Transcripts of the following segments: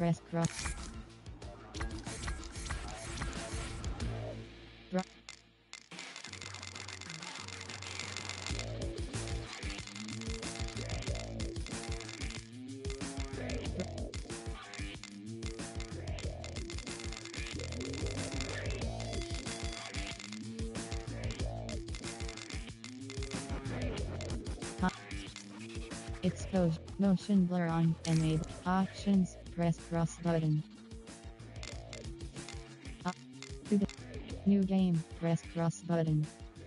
Press cross. Expose motion blur on enable options. Press cross button. New game. Press cross button.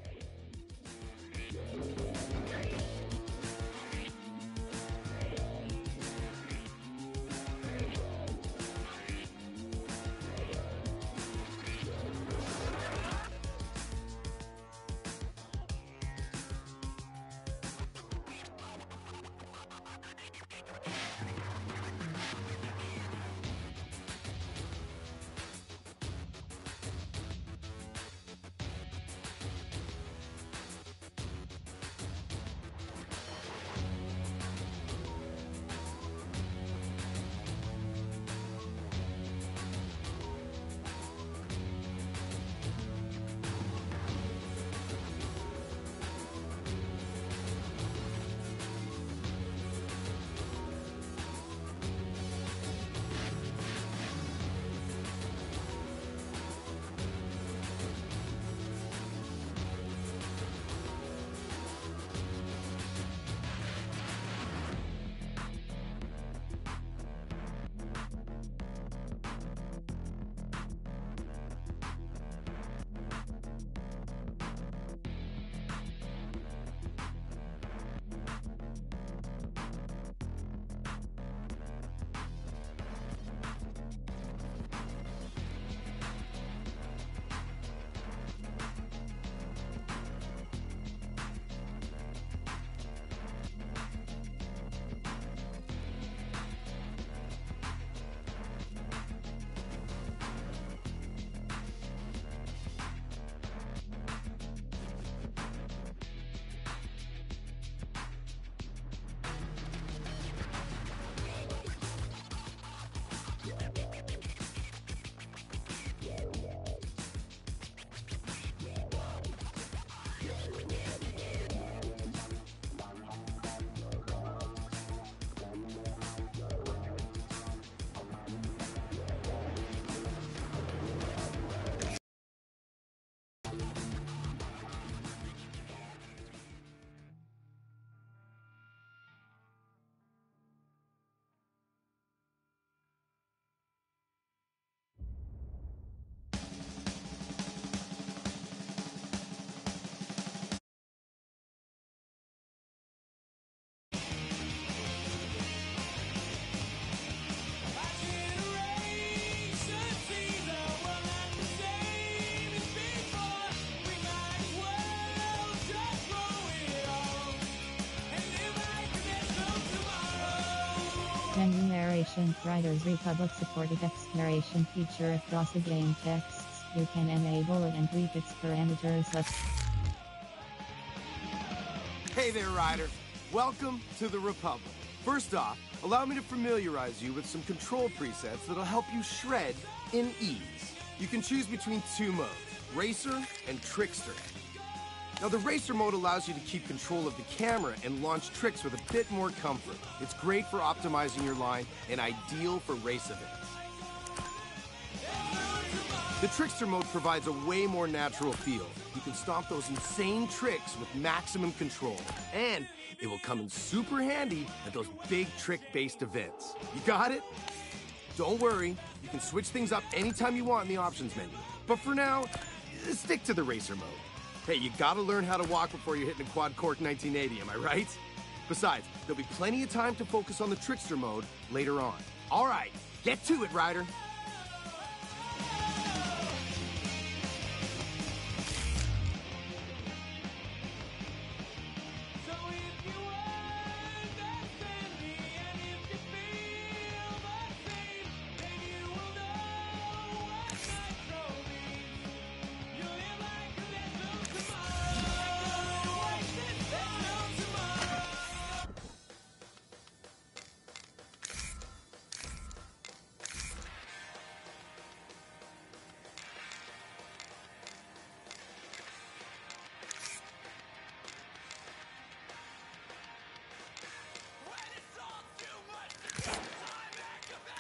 Menu narration. Riders Republic supported text narration feature across the game texts. You can enable it and tweak its parameters. Hey there, Ryder. Welcome to the Republic. First off, allow me to familiarize you with some control presets that'll help you shred in ease. You can choose between two modes, Racer and Trickster. Now, the Racer mode allows you to keep control of the camera and launch tricks with a bit more comfort. It's great for optimizing your line and ideal for race events. The Trickster mode provides a way more natural feel. You can stomp those insane tricks with maximum control, and it will come in super handy at those big trick-based events. You got it? Don't worry, you can switch things up anytime you want in the options menu. But for now, stick to the Racer mode. Hey, you gotta learn how to walk before you're hitting a quad cork 1980, am I right? Besides, there'll be plenty of time to focus on the Trickster mode later on. All right, get to it, Ryder.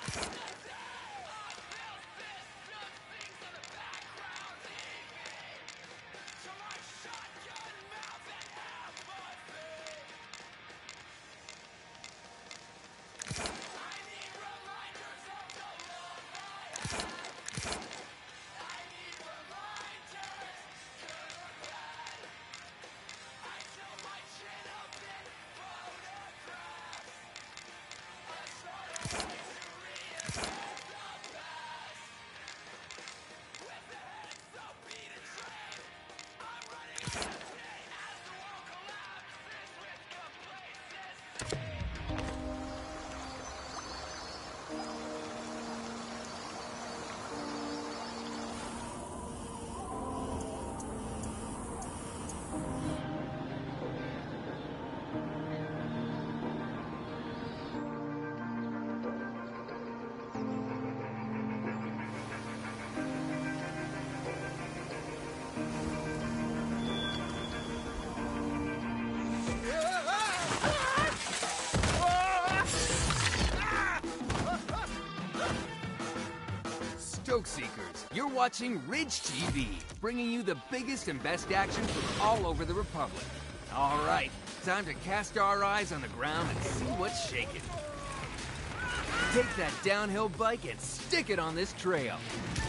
Stoke Seekers, you're watching Ridge TV, bringing you the biggest and best action from all over the Republic. All right, time to cast our eyes on the ground and see what's shaking. Take that downhill bike and stick it on this trail.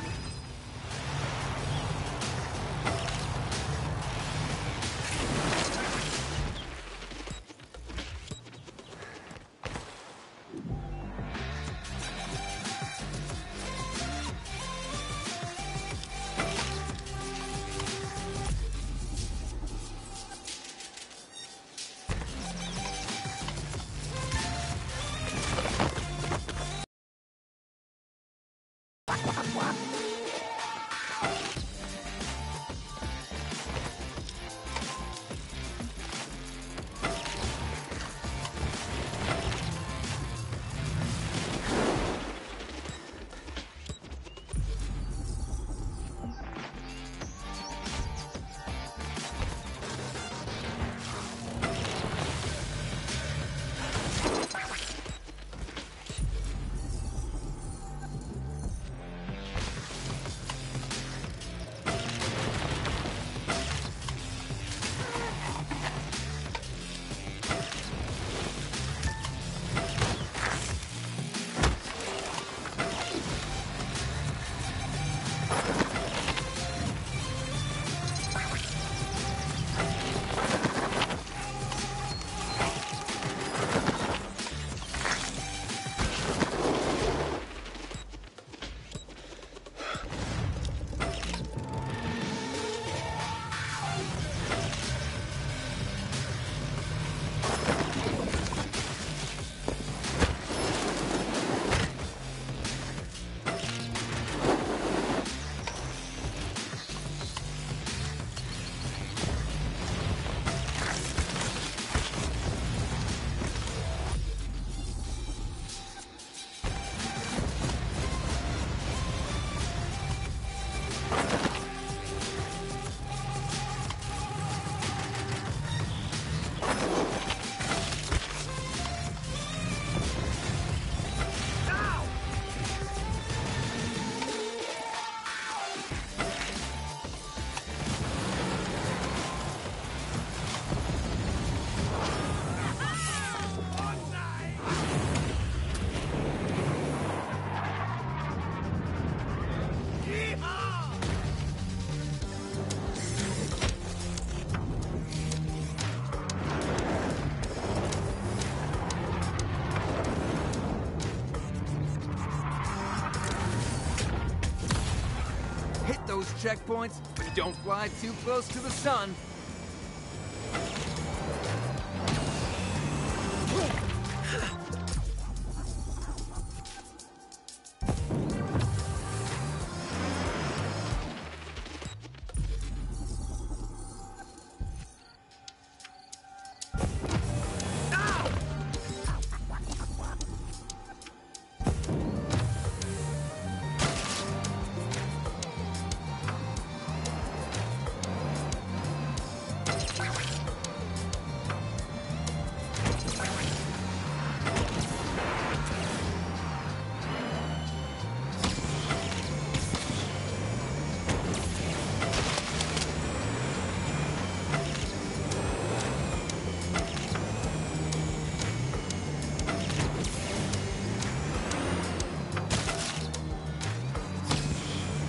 Those checkpoints, but don't fly too close to the sun.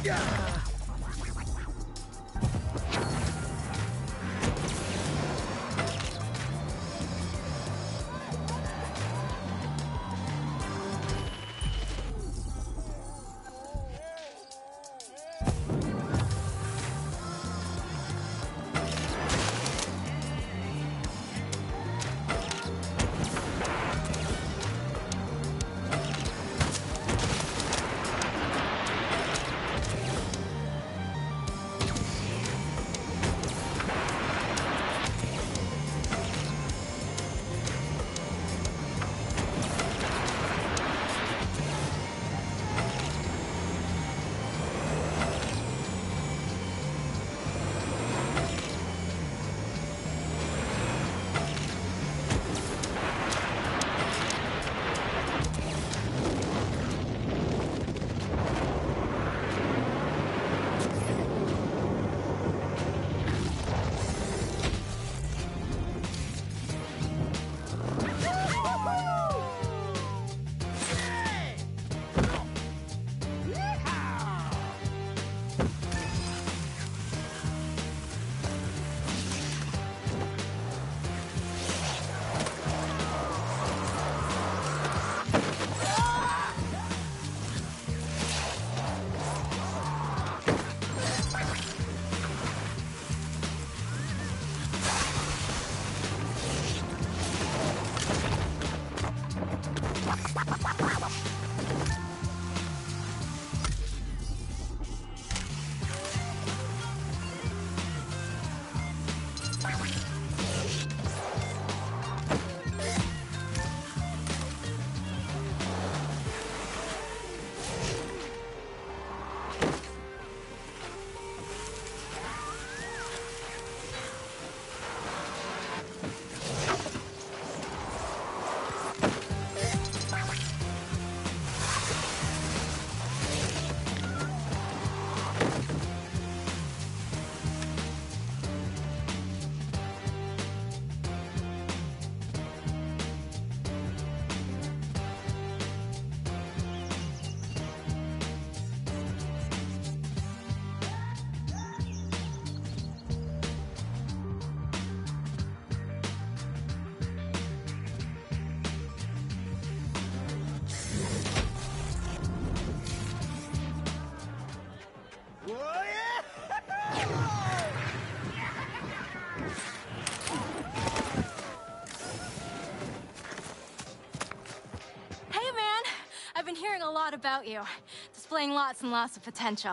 About you, displaying lots and lots of potential.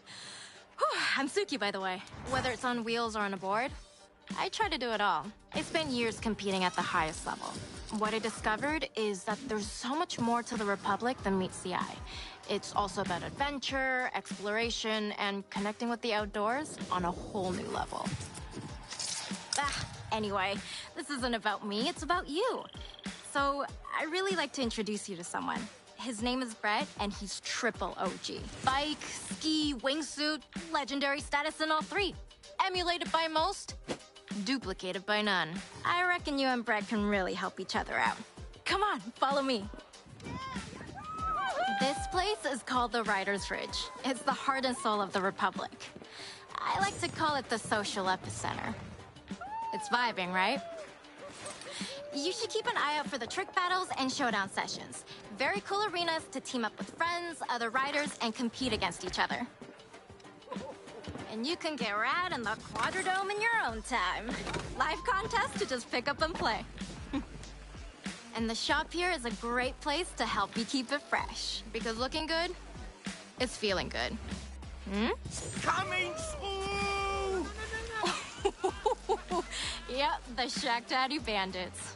Whew, I'm Suki, by the way. Whether it's on wheels or on a board, I try to do it all. I spent years competing at the highest level. What I discovered is that there's so much more to the Republic than meets the eye. It's also about adventure, exploration, and connecting with the outdoors on a whole new level. Anyway, this isn't about me, it's about you. So, I really like to introduce you to someone. His name is Brett, and he's triple OG. Bike, ski, wingsuit, legendary status in all three. Emulated by most, duplicated by none. I reckon you and Brett can really help each other out. Come on, follow me. This place is called the Riders Ridge. It's the heart and soul of the Republic. I like to call it the social epicenter. It's vibing, right? You should keep an eye out for the trick battles and showdown sessions. Very cool arenas to team up with friends, other riders, and compete against each other. And you can get rad in the Quadradome in your own time. Live contest to just pick up and play. And the shop here is a great place to help you keep it fresh. Because looking good is feeling good. Coming soon! Yep, the Shack Daddy Bandits.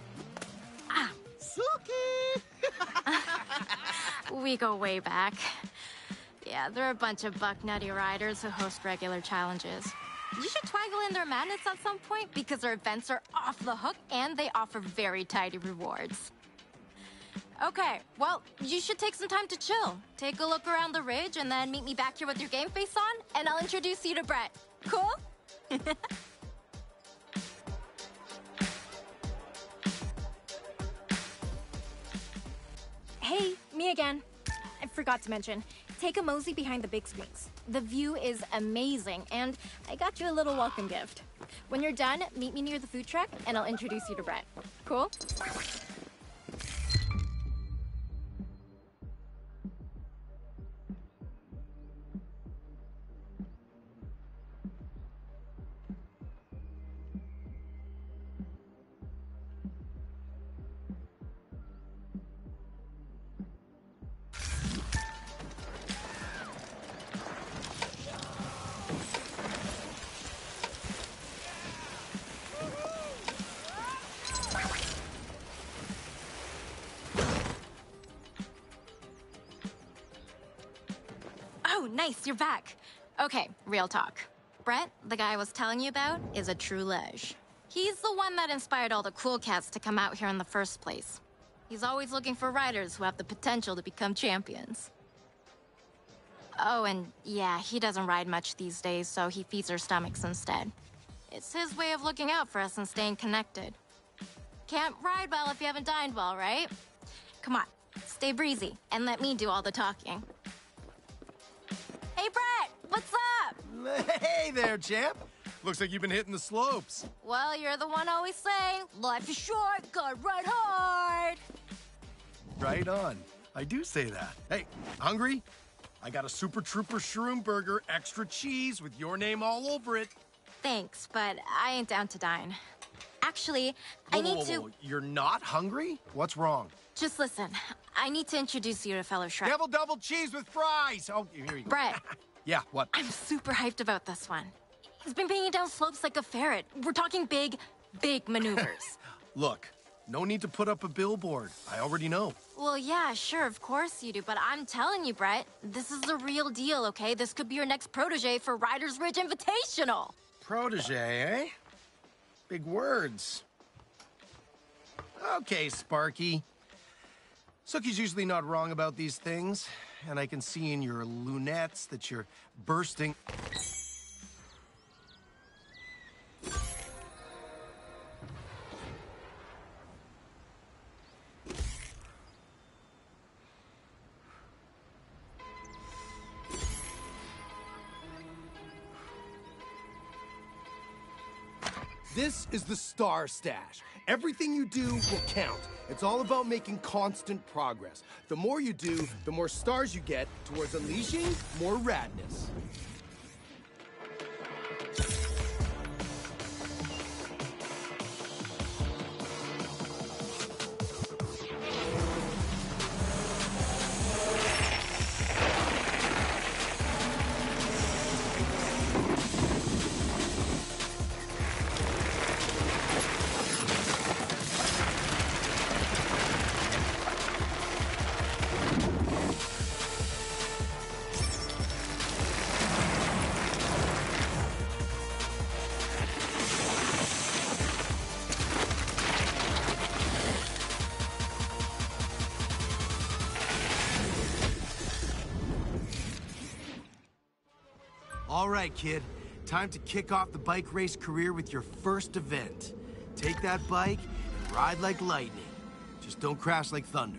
Suki! We go way back. Yeah, they're a bunch of buck-nutty riders who host regular challenges. You should twaggle in their madness at some point because their events are off the hook and they offer very tidy rewards. Okay, well, you should take some time to chill. Take a look around the ridge and then meet me back here with your game face on, and I'll introduce you to Brett. Cool? Hey, me again. I forgot to mention, take a mosey behind the big screens. The view is amazing, and I got you a little welcome gift. When you're done, meet me near the food truck, and I'll introduce you to Brett. Cool? Oh, nice, you're back. Okay, real talk. Brett, the guy I was telling you about, is a true ledge. He's the one that inspired all the cool cats to come out here in the first place. He's always looking for riders who have the potential to become champions. Oh, and yeah, he doesn't ride much these days, so he feeds our stomachs instead. It's his way of looking out for us and staying connected. Can't ride well if you haven't dined well, right? Come on, stay breezy, and let me do all the talking. Hey, Brett! What's up? Hey there, champ. Looks like you've been hitting the slopes. Well, you're the one always saying, life is short, gotta ride hard. Right on. I do say that. Hey, hungry? I got a Super Trooper Shroom Burger, extra cheese with your name all over it. Thanks, but I ain't down to dine. Actually, I need to... You're not hungry? What's wrong? Just listen. I need to introduce you to fellow Shrek. Devil double cheese with fries! Oh, here you go. Brett. Yeah, what? I'm super hyped about this one. He's been pinging down slopes like a ferret. We're talking big, big maneuvers. Look, no need to put up a billboard. I already know. Well, yeah, sure, of course you do. But I'm telling you, Brett, this is the real deal, okay? This could be your next protege for Riders Ridge Invitational. Protege, eh? Big words. Okay, Sparky. Sookie's usually not wrong about these things, and I can see in your lunettes that you're bursting. This is the Star Stash. Everything you do will count. It's all about making constant progress. The more you do, the more stars you get towards unleashing more radness. All right, kid. Time to kick off the bike race career with your first event. Take that bike and ride like lightning. Just don't crash like thunder.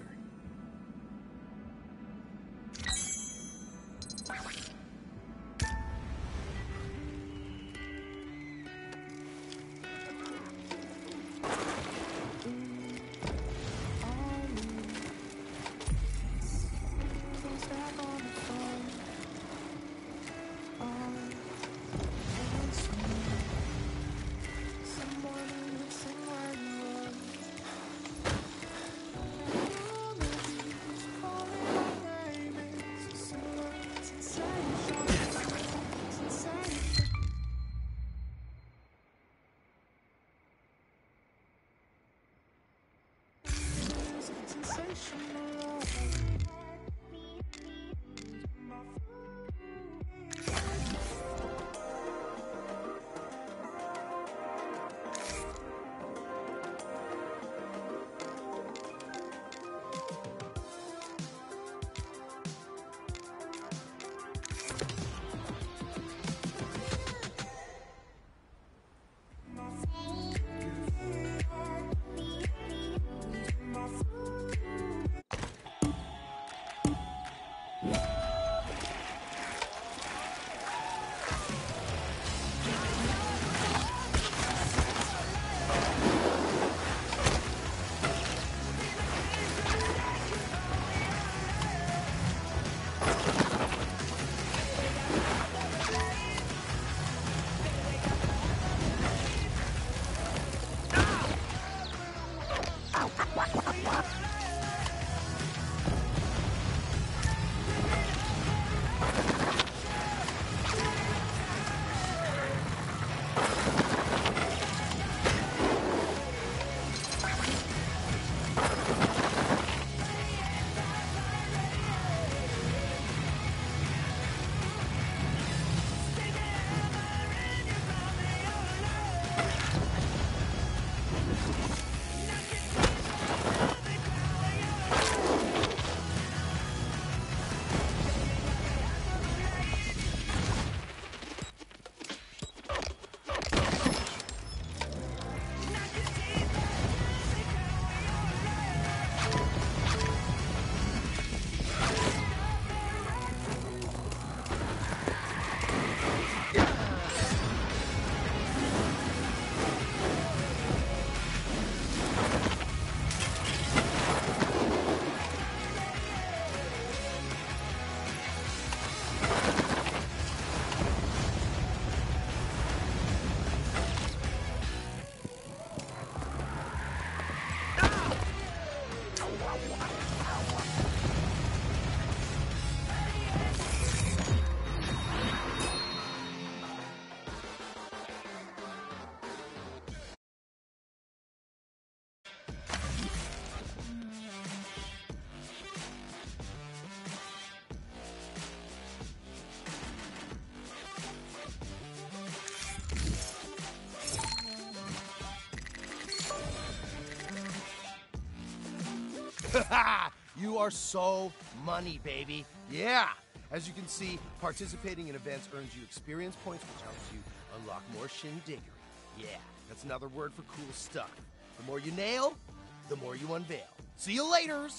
Ha! You are so money, baby. Yeah. As you can see, participating in events earns you experience points, which helps you unlock more shindiggery. Yeah, that's another word for cool stuff. The more you nail, the more you unveil. See you laters!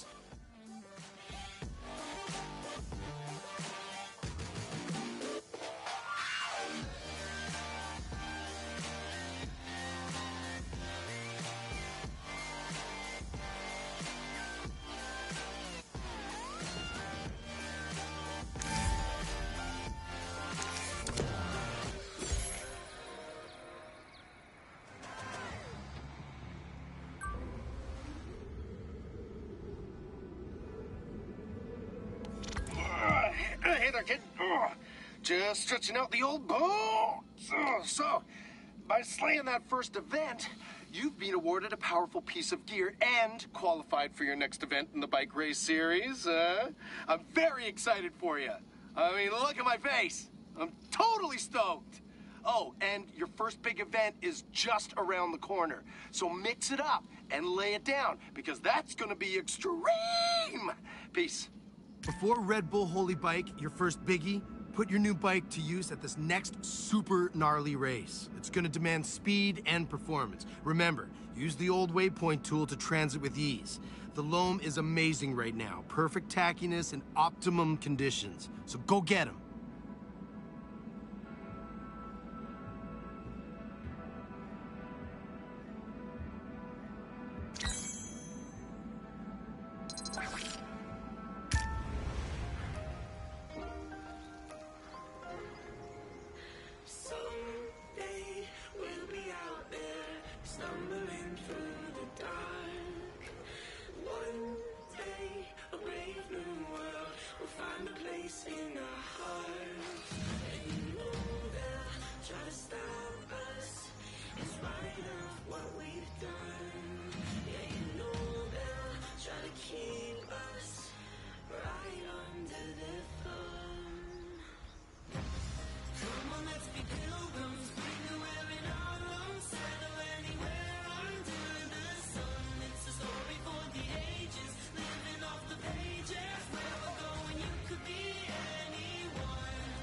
Hey there, kid. Just stretching out the old bones. So, by slaying that first event, you've been awarded a powerful piece of gear and qualified for your next event in the bike race series. I'm very excited for you. I mean, look at my face. I'm totally stoked. Oh, and your first big event is just around the corner. So mix it up and lay it down, because that's going to be extreme. Peace. Before Red Bull Holy Bike, your first biggie, put your new bike to use at this next super gnarly race. It's gonna demand speed and performance. Remember, use the old waypoint tool to transit with ease. The loam is amazing right now. Perfect tackiness and optimum conditions. So go get 'em. Someday we'll be out there, stumbling through the dark. One day a brave new world will find a place in our hearts. And you know they'll try to stop us in spite of what we've done. Yeah, you know they'll try to keep us right under their thumb. Come on, let's be pilgrims, breathe wearing our lungs, settle anywhere under the sun. It's a story for the ages, living off the pages. Where we're going, you could be anyone.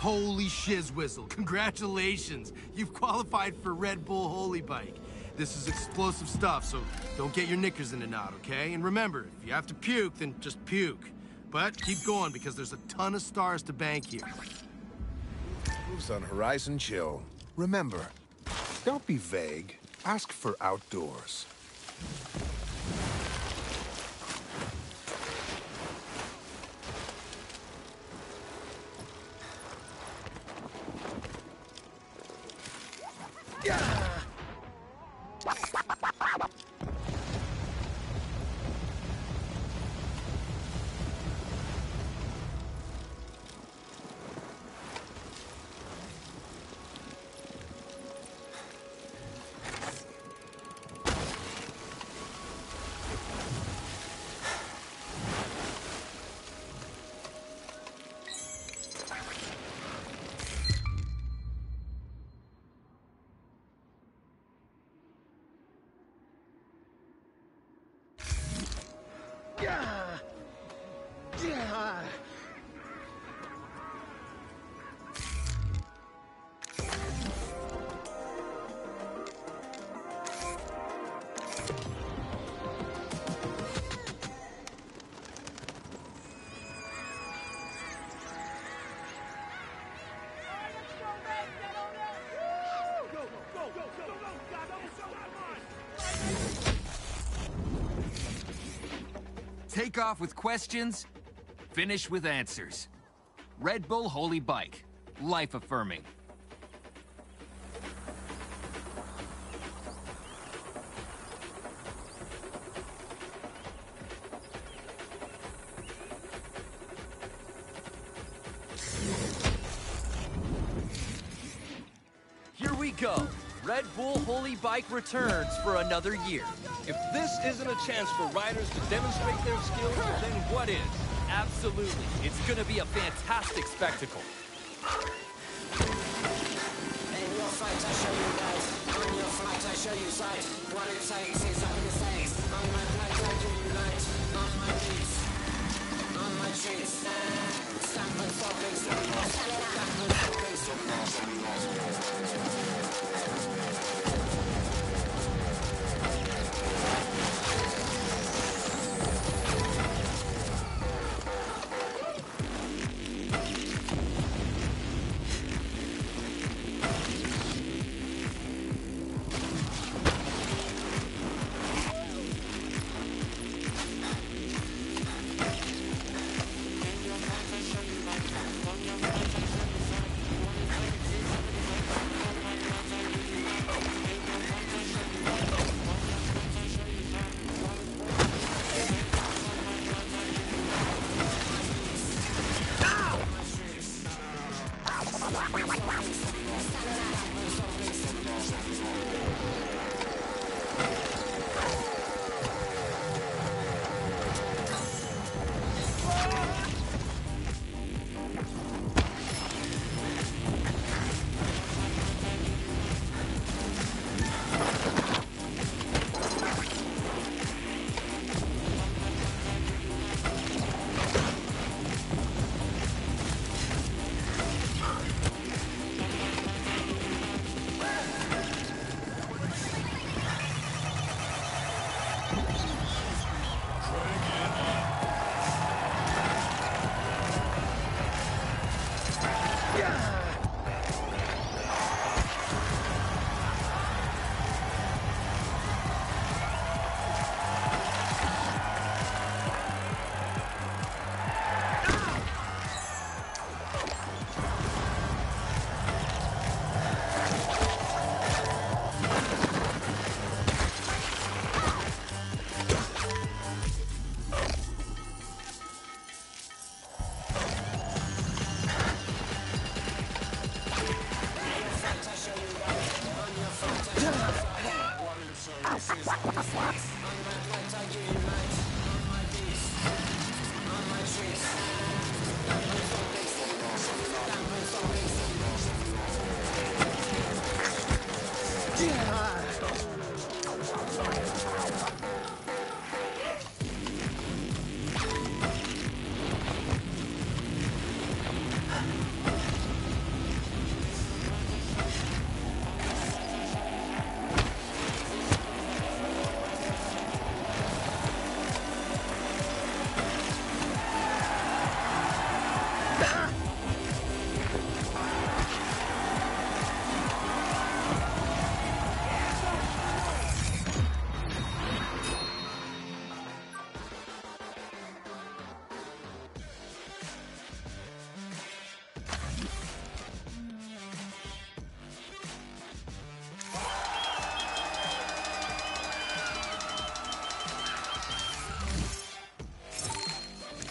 Holy shizzwizzle, congratulations! You've qualified for Red Bull Holy Bike. This is explosive stuff, so don't get your knickers in a knot, okay? And remember, if you have to puke, then just puke. But keep going, because there's a ton of stars to bank here. Moves on Horizon Chill. Remember, don't be vague. Ask for outdoors. Take off with questions, finish with answers. Red Bull Holy Bike. Life-affirming. Here we go. Red Bull Holy Bike returns for another year. If this isn't a chance for riders to demonstrate their skills, then what is? Absolutely. It's gonna be a fantastic spectacle. In your fight, I show you right. On your flight, I show you sight. What it takes is up the stakes. On my flight, I do you light. On my beats, on my cheats. Stamp and stopping, stamp and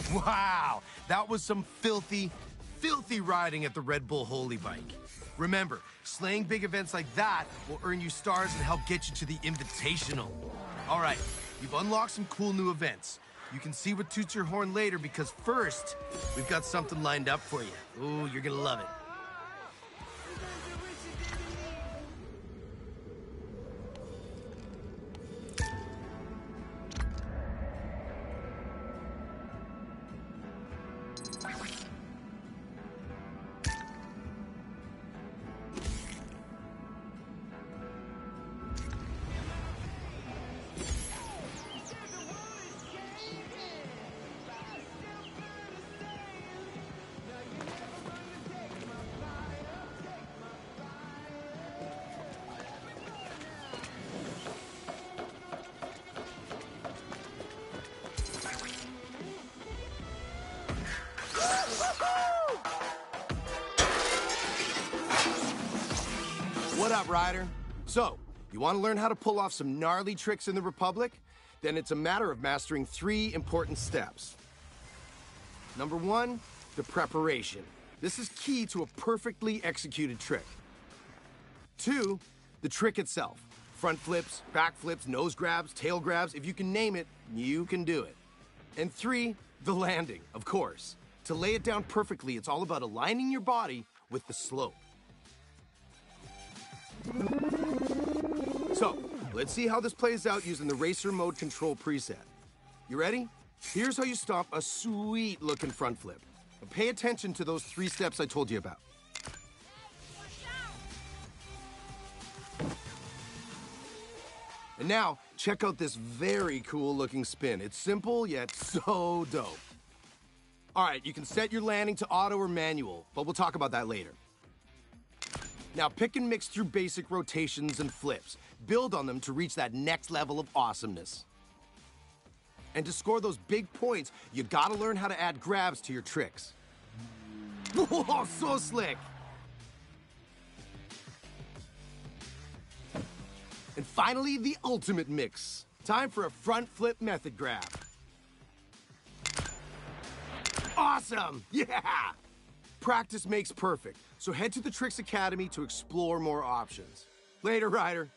Wow, that was some filthy, filthy riding at the Red Bull Holy Bike. Remember, slaying big events like that will earn you stars and help get you to the Invitational. All right, you've unlocked some cool new events. You can see what toots your horn later because first, we've got something lined up for you. Ooh, you're gonna love it. What up, Ryder? So, you want to learn how to pull off some gnarly tricks in the Republic? Then it's a matter of mastering 3 important steps. Number 1, the preparation. This is key to a perfectly executed trick. 2, the trick itself. Front flips, back flips, nose grabs, tail grabs. If you can name it, you can do it. And 3, the landing, of course. To lay it down perfectly, it's all about aligning your body with the slope. So, let's see how this plays out using the Racer Mode Control preset. You ready? Here's how you stomp a sweet-looking front flip. But pay attention to those 3 steps I told you about. And now, check out this very cool-looking spin. It's simple, yet so dope. All right, you can set your landing to auto or manual, but we'll talk about that later. Now, pick and mix through basic rotations and flips. Build on them to reach that next level of awesomeness. And to score those big points, you gotta learn how to add grabs to your tricks. Whoa, so slick! And finally, the ultimate mix. Time for a front flip method grab. Awesome! Yeah! Practice makes perfect, so head to the Tricks Academy to explore more options. Later, Ryder.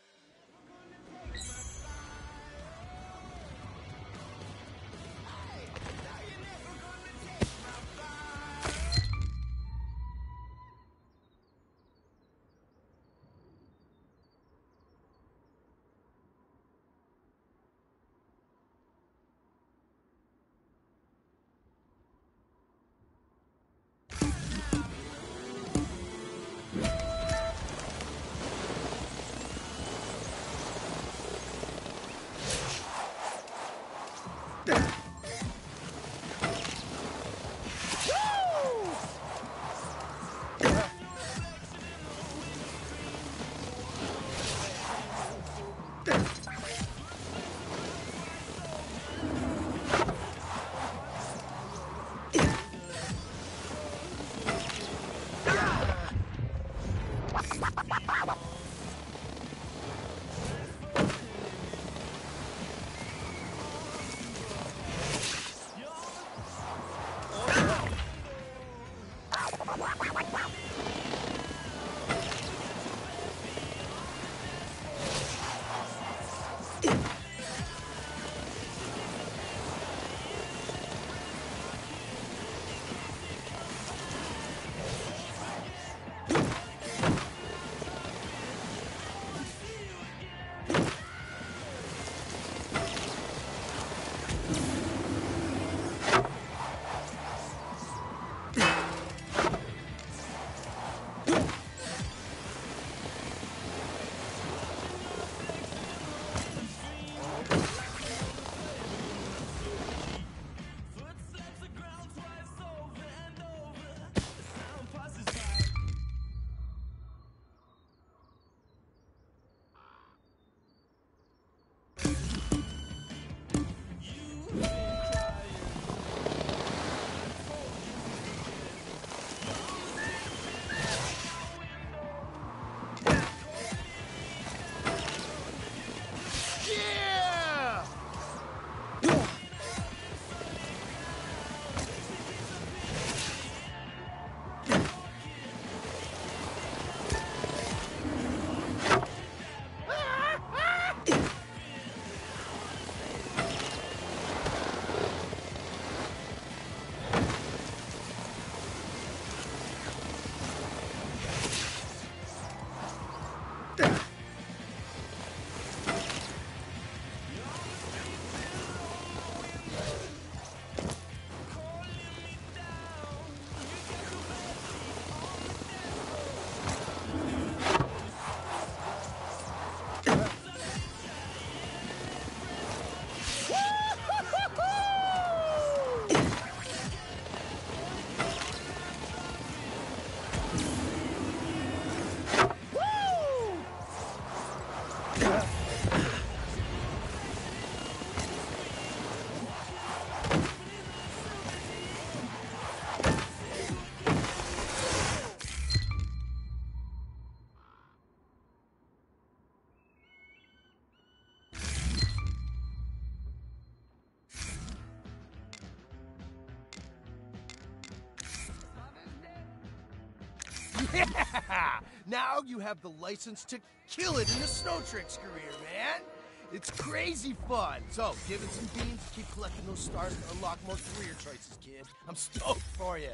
Yeah! Now you have the license to kill it in the Snow Tricks career, man! It's crazy fun! So, give it some beans, keep collecting those stars to unlock more career choices, kid. I'm stoked for you!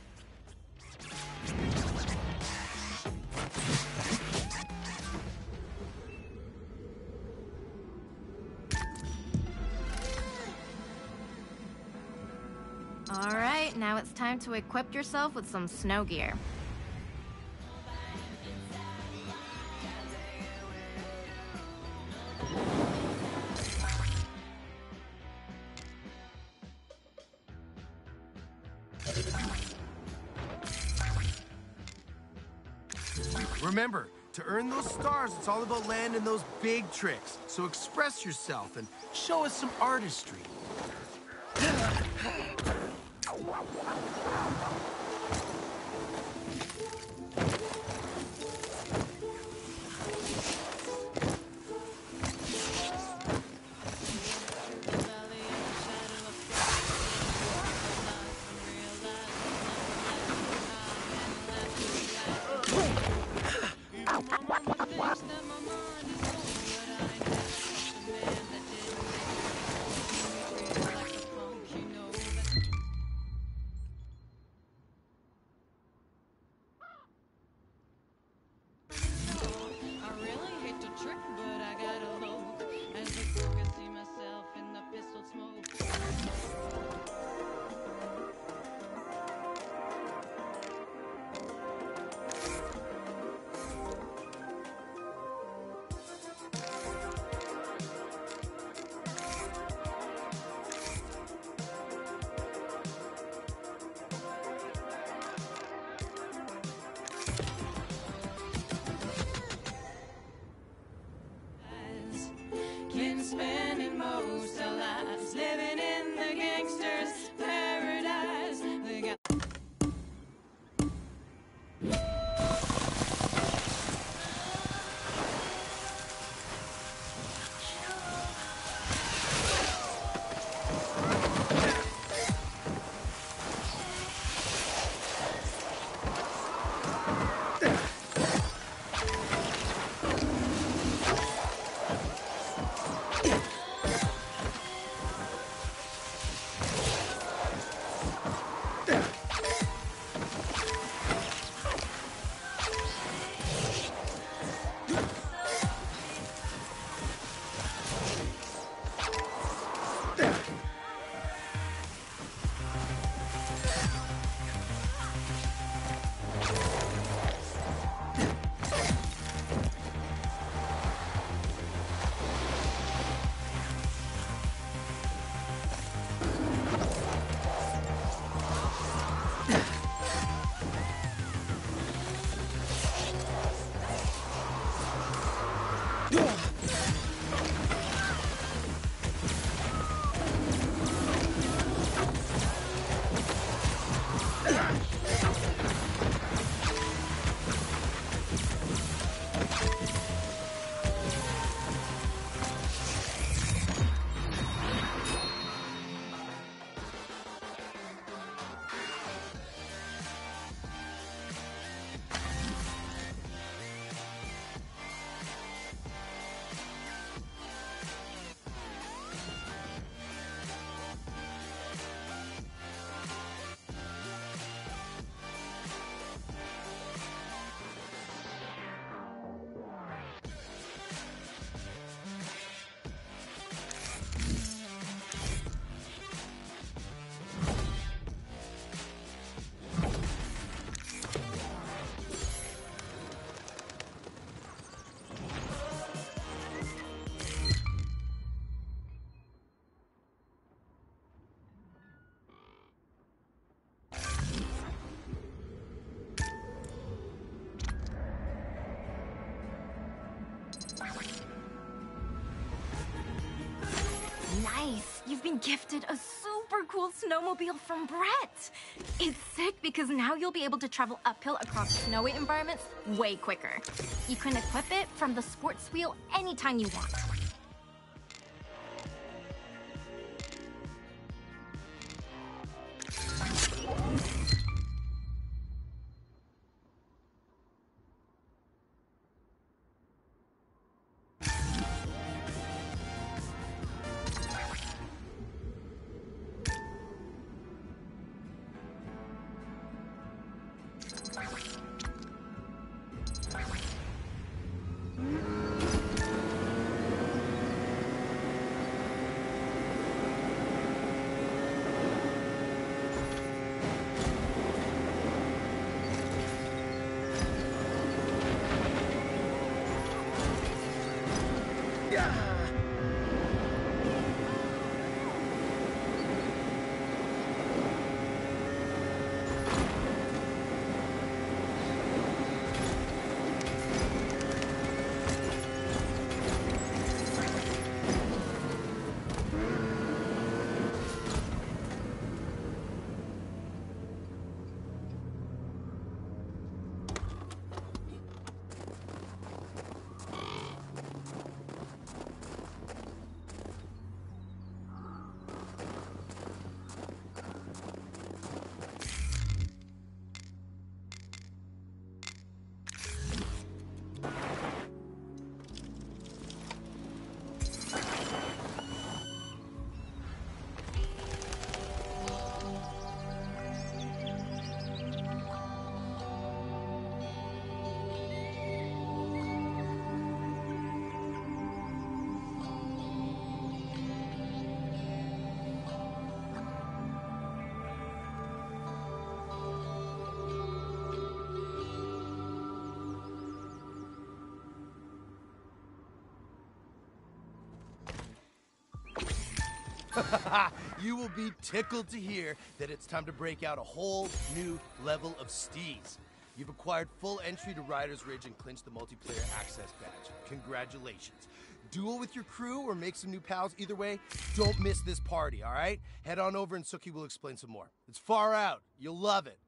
All right, now it's time to equip yourself with some snow gear. Remember, to earn those stars, it's all about landing those big tricks. So express yourself and show us some artistry. Been spending most our lives living in the gangster's paradise. They got nice. You've been gifted a super cool snowmobile from Brett. It's sick because now you'll be able to travel uphill across snowy environments way quicker. You can equip it from the sports wheel anytime you want. You will be tickled to hear that it's time to break out a whole new level of steez. You've acquired full entry to Riders Ridge and clinched the multiplayer access badge. Congratulations. Duel with your crew or make some new pals. Either way, don't miss this party, all right? Head on over and Suki will explain some more. It's far out. You'll love it.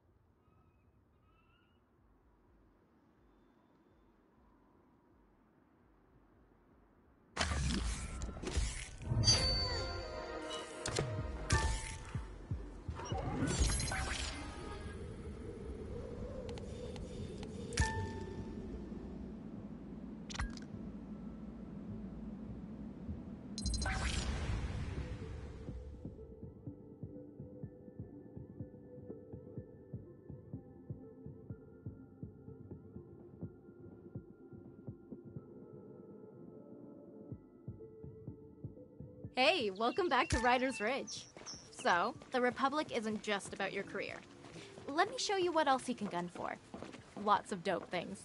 Hey, welcome back to Riders Ridge. So, the Republic isn't just about your career. Let me show you what else you can gun for. Lots of dope things.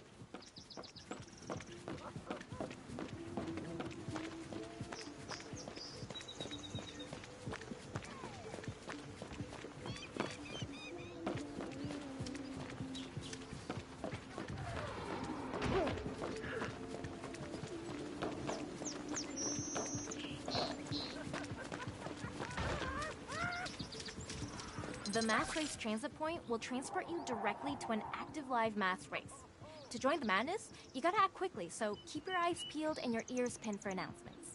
The Mass Race Transit Point will transport you directly to an active live mass race. To join the madness, you gotta act quickly, so keep your eyes peeled and your ears pinned for announcements.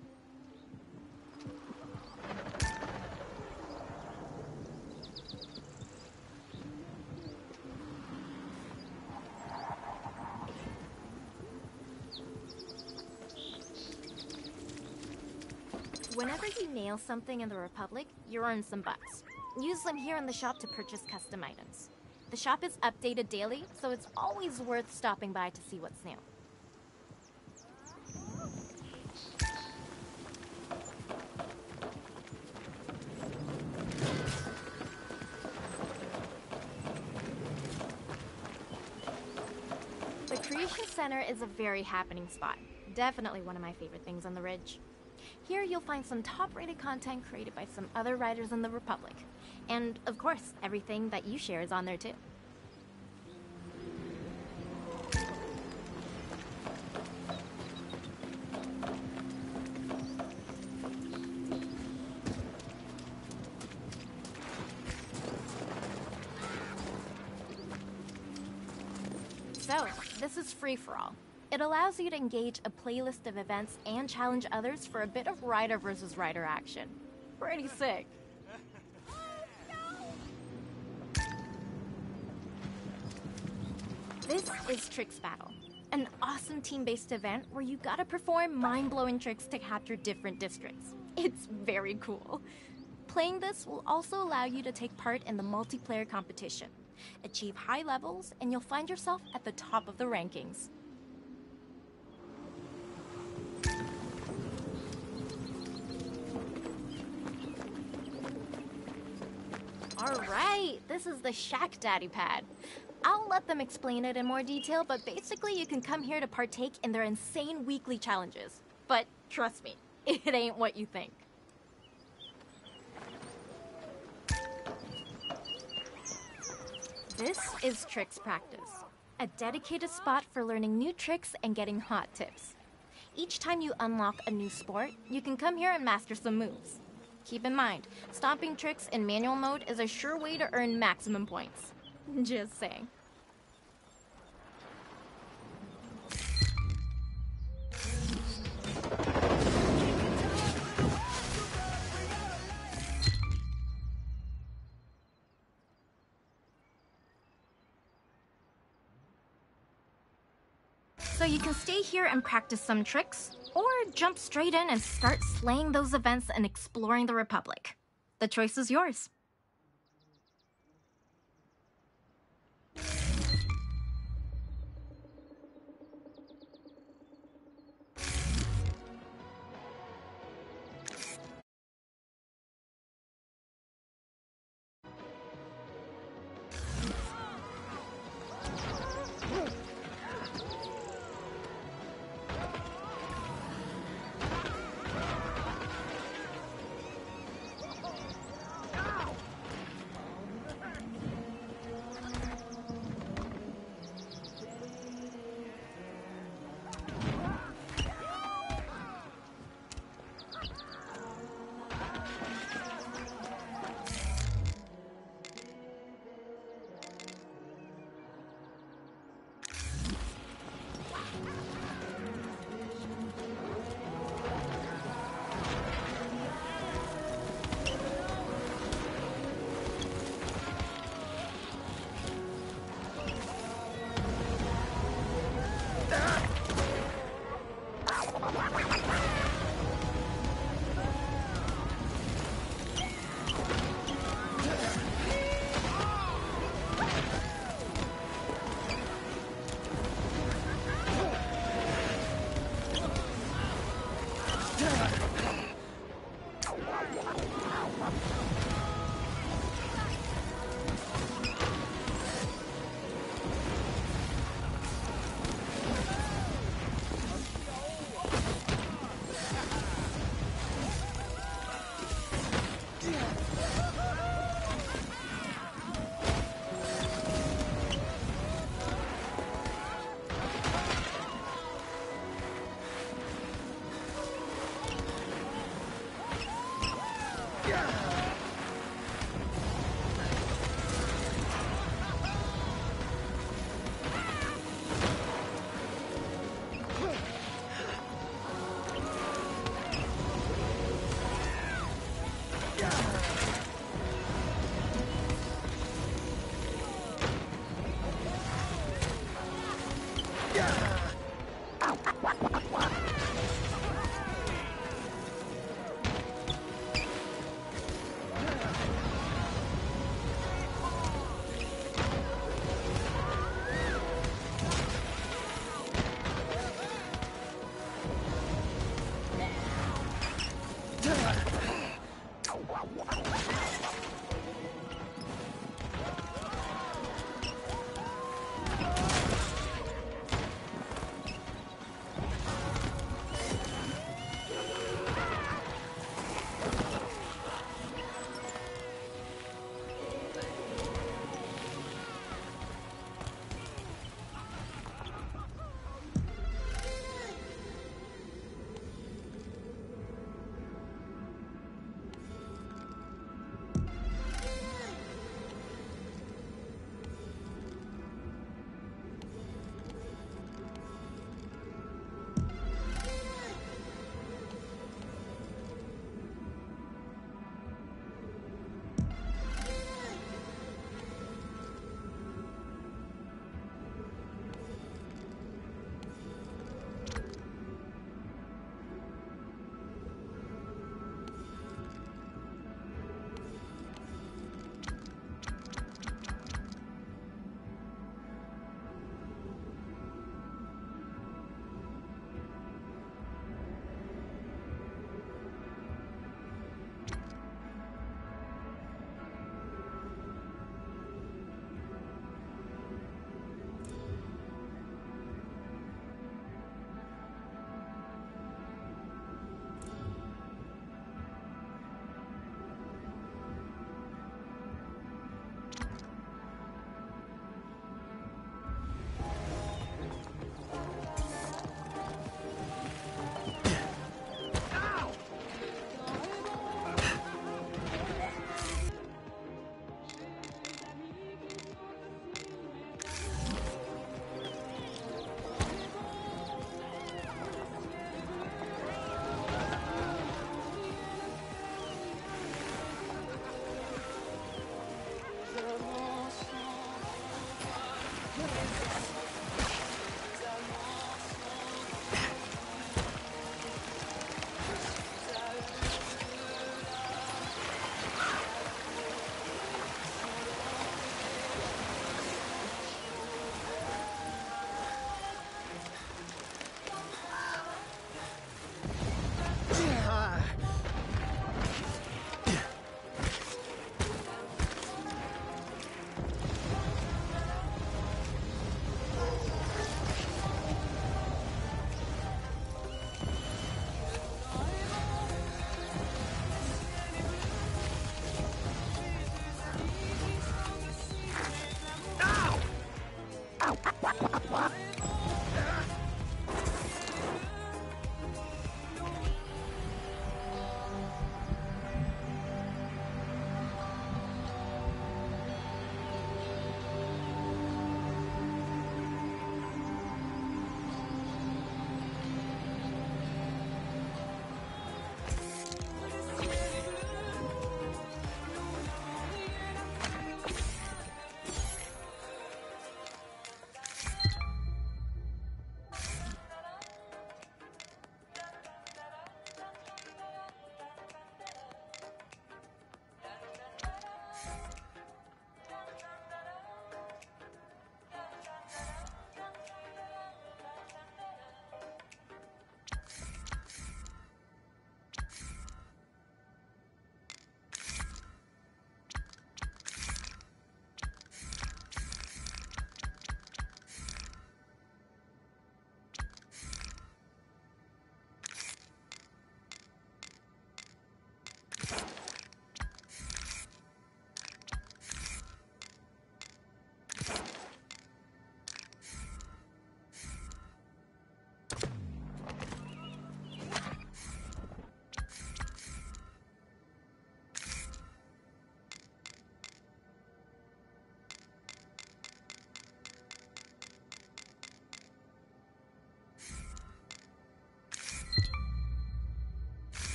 Whenever you nail something in the Republic, you earn some bucks. Use them here in the shop to purchase custom items. The shop is updated daily, so it's always worth stopping by to see what's new. The Creation Center is a very happening spot. Definitely one of my favorite things on the Ridge. Here you'll find some top-rated content created by some other writers in the Republic. And, of course, everything that you share is on there, too. So, this is free-for-all. It allows you to engage a playlist of events and challenge others for a bit of rider versus rider action. Pretty sick. This is Tricks Battle, an awesome team-based event where you gotta perform mind-blowing tricks to capture different districts. It's very cool. Playing this will also allow you to take part in the multiplayer competition, achieve high levels, and you'll find yourself at the top of the rankings. Alright, this is the Shack Daddy pad. I'll let them explain it in more detail, but basically you can come here to partake in their insane weekly challenges. But trust me, it ain't what you think. This is Tricks Practice, a dedicated spot for learning new tricks and getting hot tips. Each time you unlock a new sport, you can come here and master some moves. Keep in mind, stomping tricks in manual mode is a sure way to earn maximum points. Just saying. So you can stay here and practice some tricks, or jump straight in and start slaying those events and exploring the Republic. The choice is yours.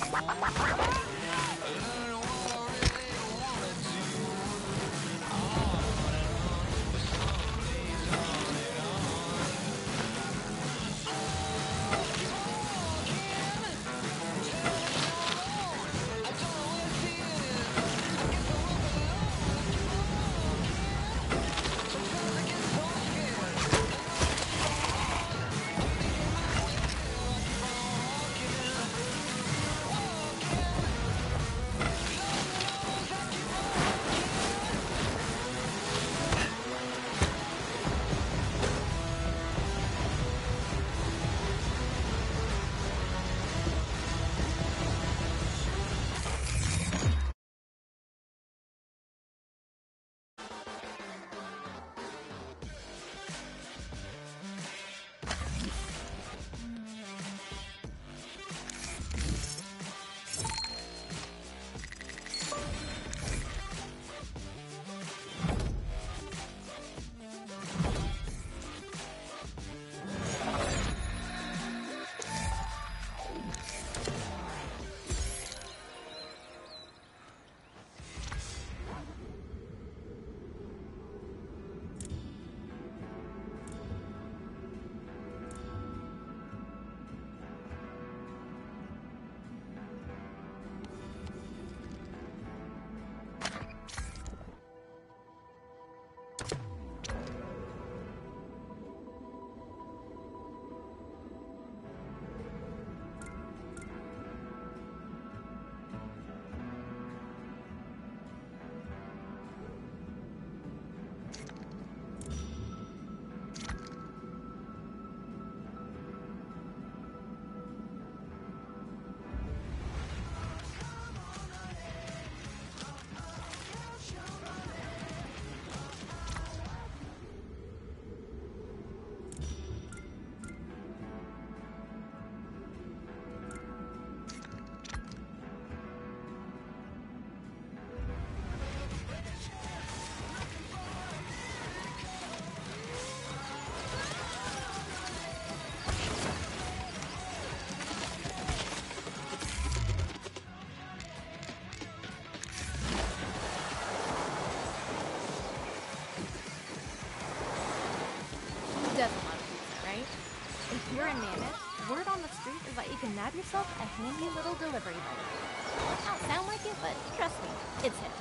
Does a lot of pizza, right? If you're in Mammoth, word on the street is that you can nab yourself a handy little delivery buddy. Might not sound like it, but trust me, it's him.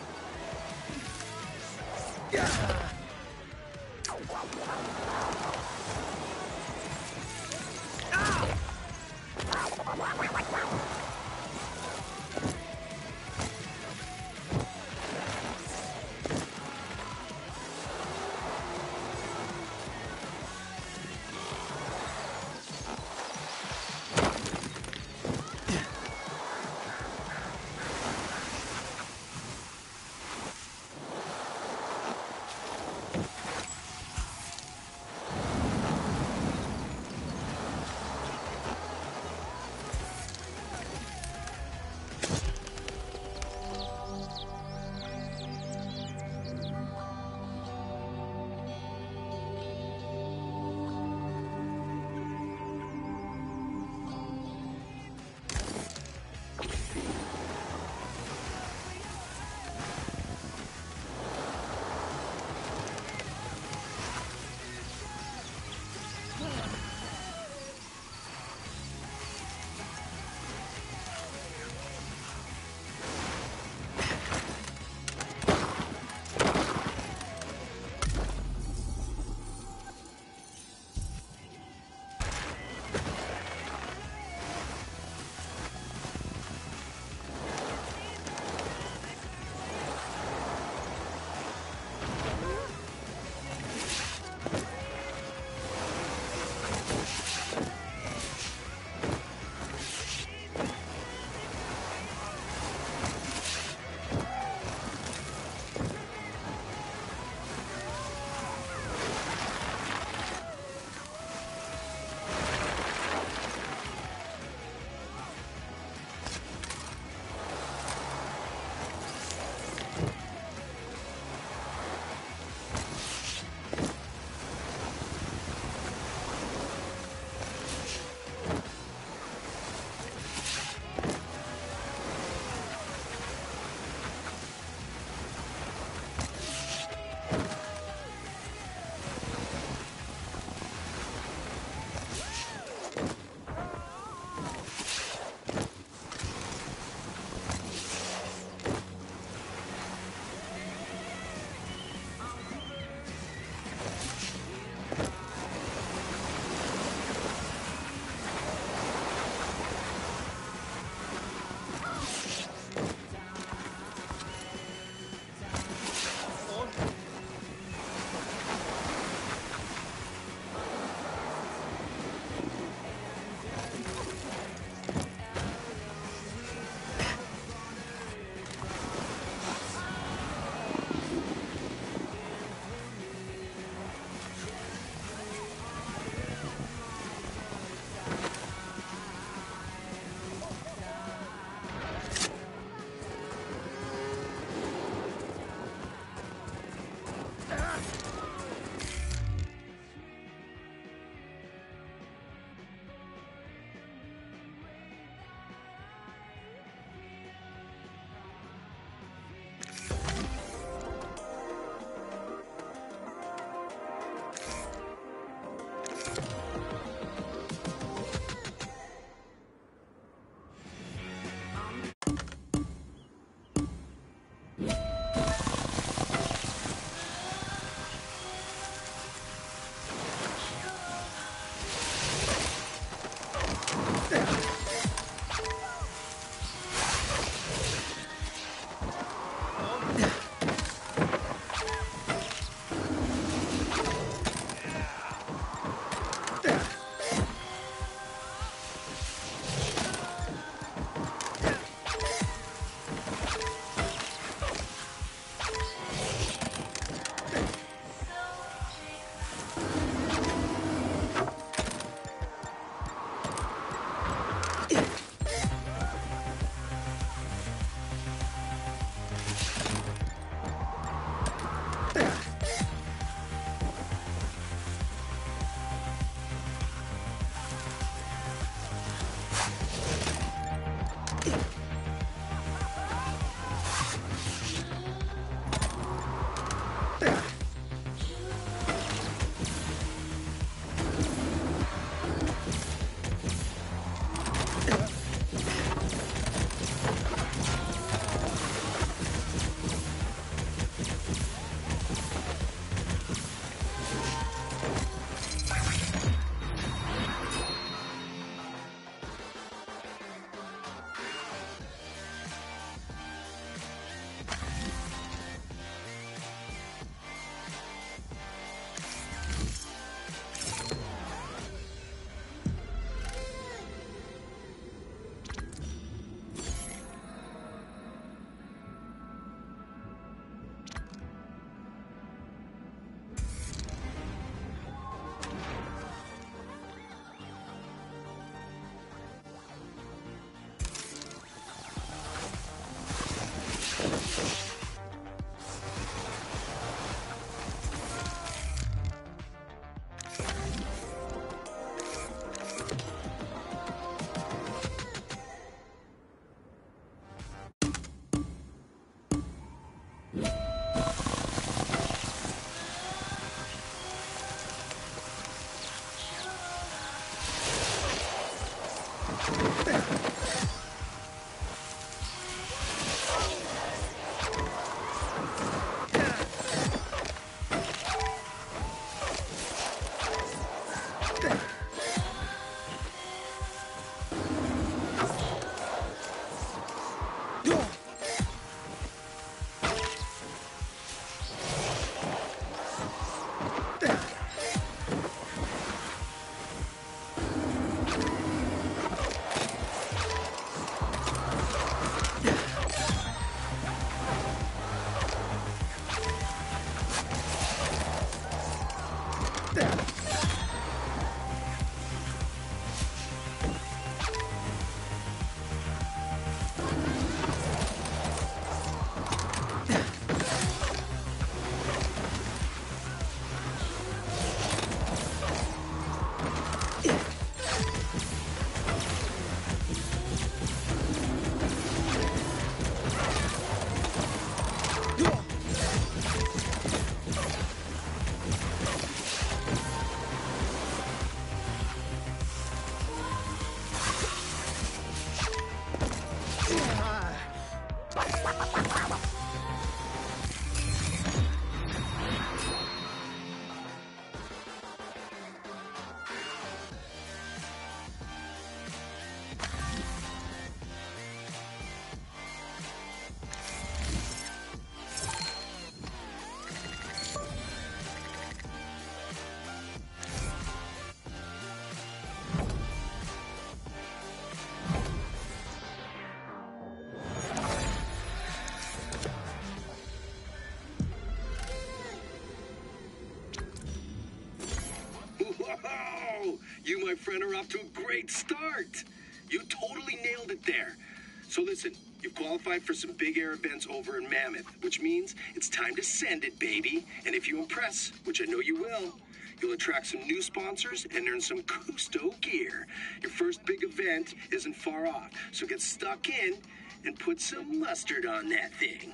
Whoa! You, my friend, are off to a great start. You totally nailed it there. So listen, you've qualified for some big air events over in Mammoth, which means it's time to send it, baby. And if you impress, which I know you will, you'll attract some new sponsors and earn some Kusto gear. Your first big event isn't far off, so get stuck in and put some mustard on that thing.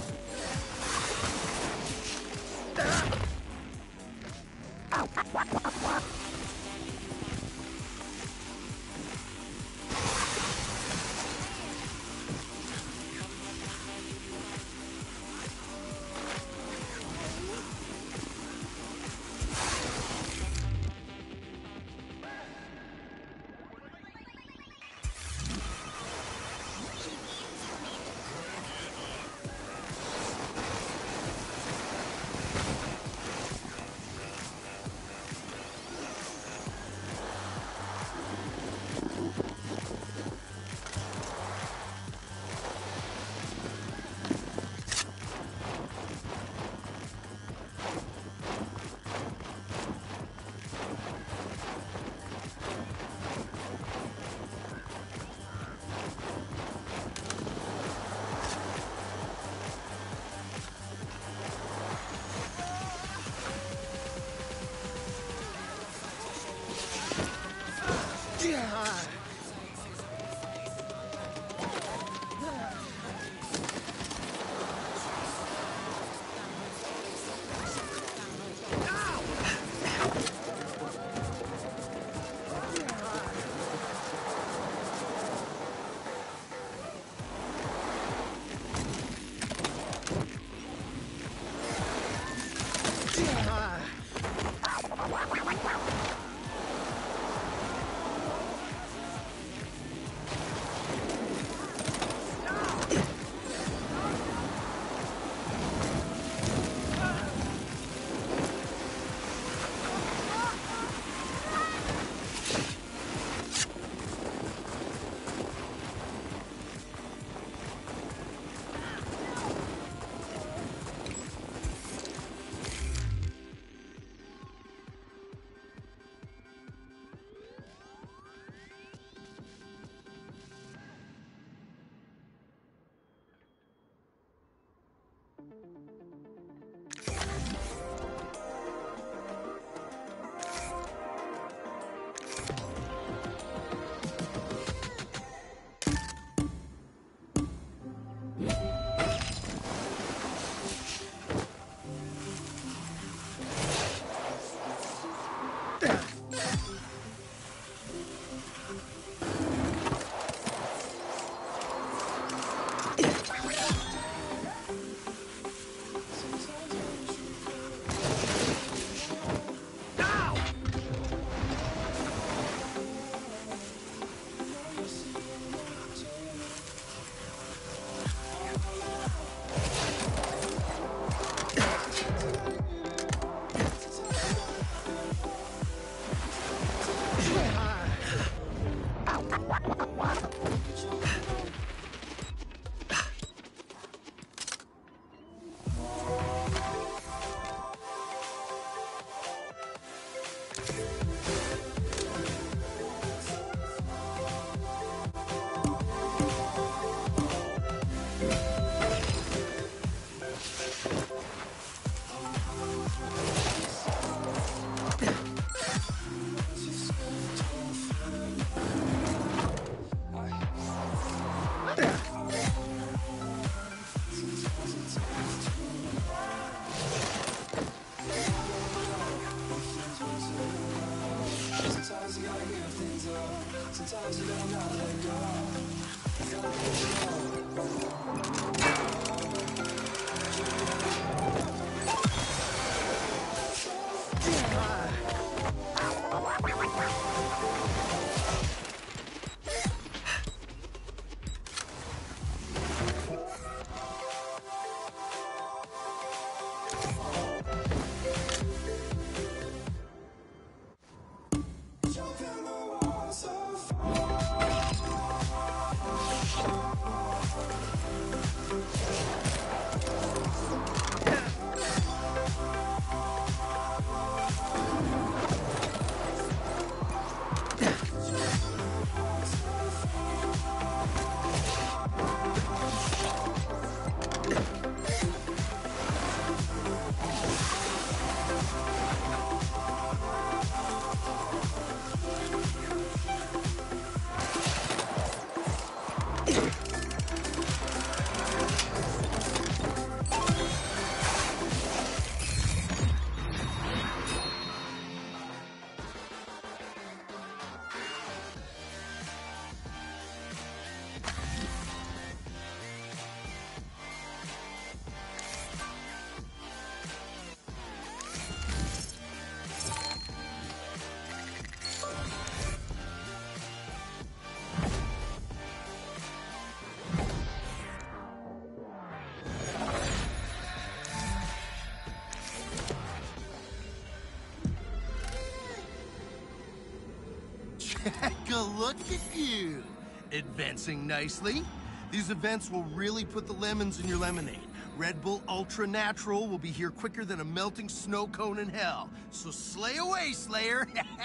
Ow! Take a look at you! Advancing nicely. These events will really put the lemons in your lemonade. Red Bull Ultra Natural will be here quicker than a melting snow cone in hell. So slay away, Slayer!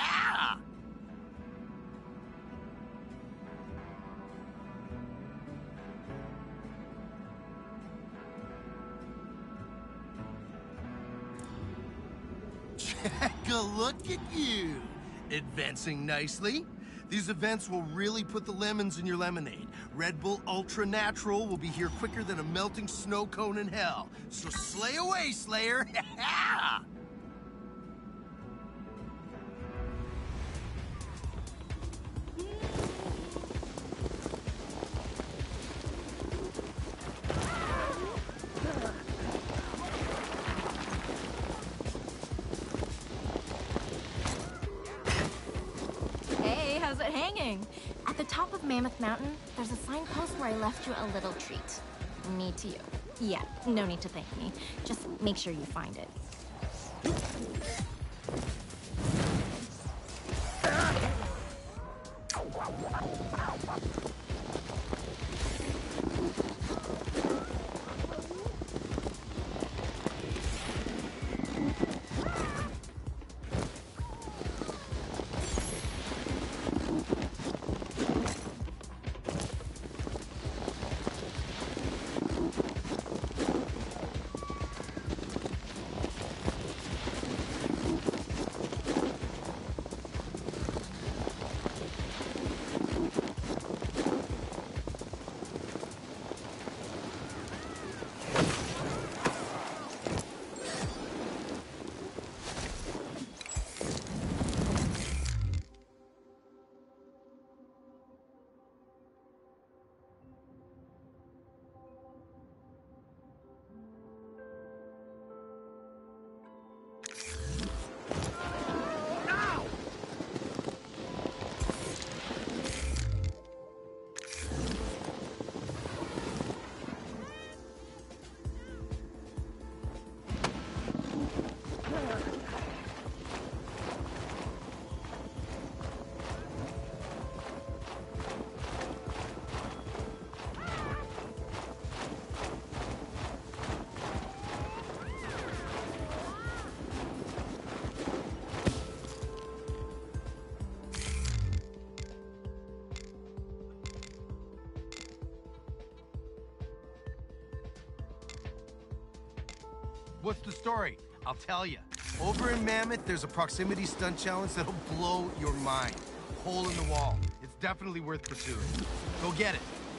Take a look at you! Advancing nicely. These events will really put the lemons in your lemonade. Red Bull Ultra Natural will be here quicker than a melting snow cone in hell. So slay away, Slayer! How's it hanging? At the top of Mammoth Mountain, there's a signpost where I left you a little treat. Me to you. Yeah, no need to thank me. Just make sure you find it. What's the story? I'll tell you. Over in Mammoth, there's a proximity stunt challenge that'll blow your mind. Hole in the wall. It's definitely worth pursuing. Go get it.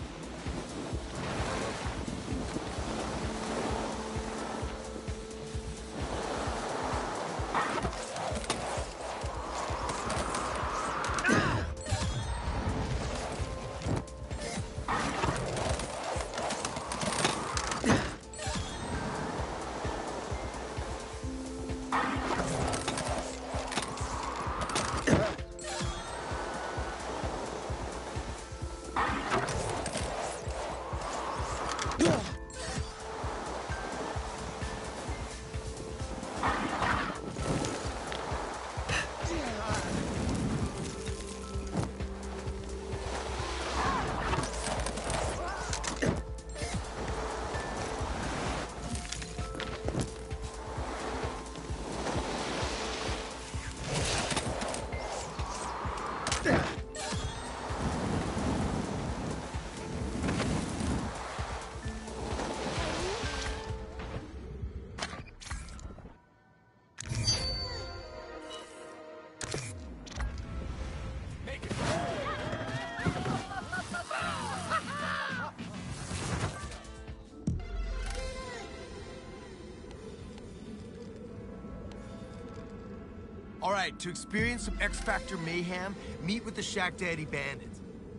All right, to experience some X Factor mayhem, meet with the Shack Daddy Bandits.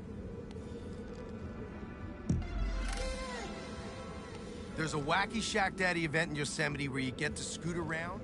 There's a wacky Shack Daddy event in Yosemite where you get to scoot around.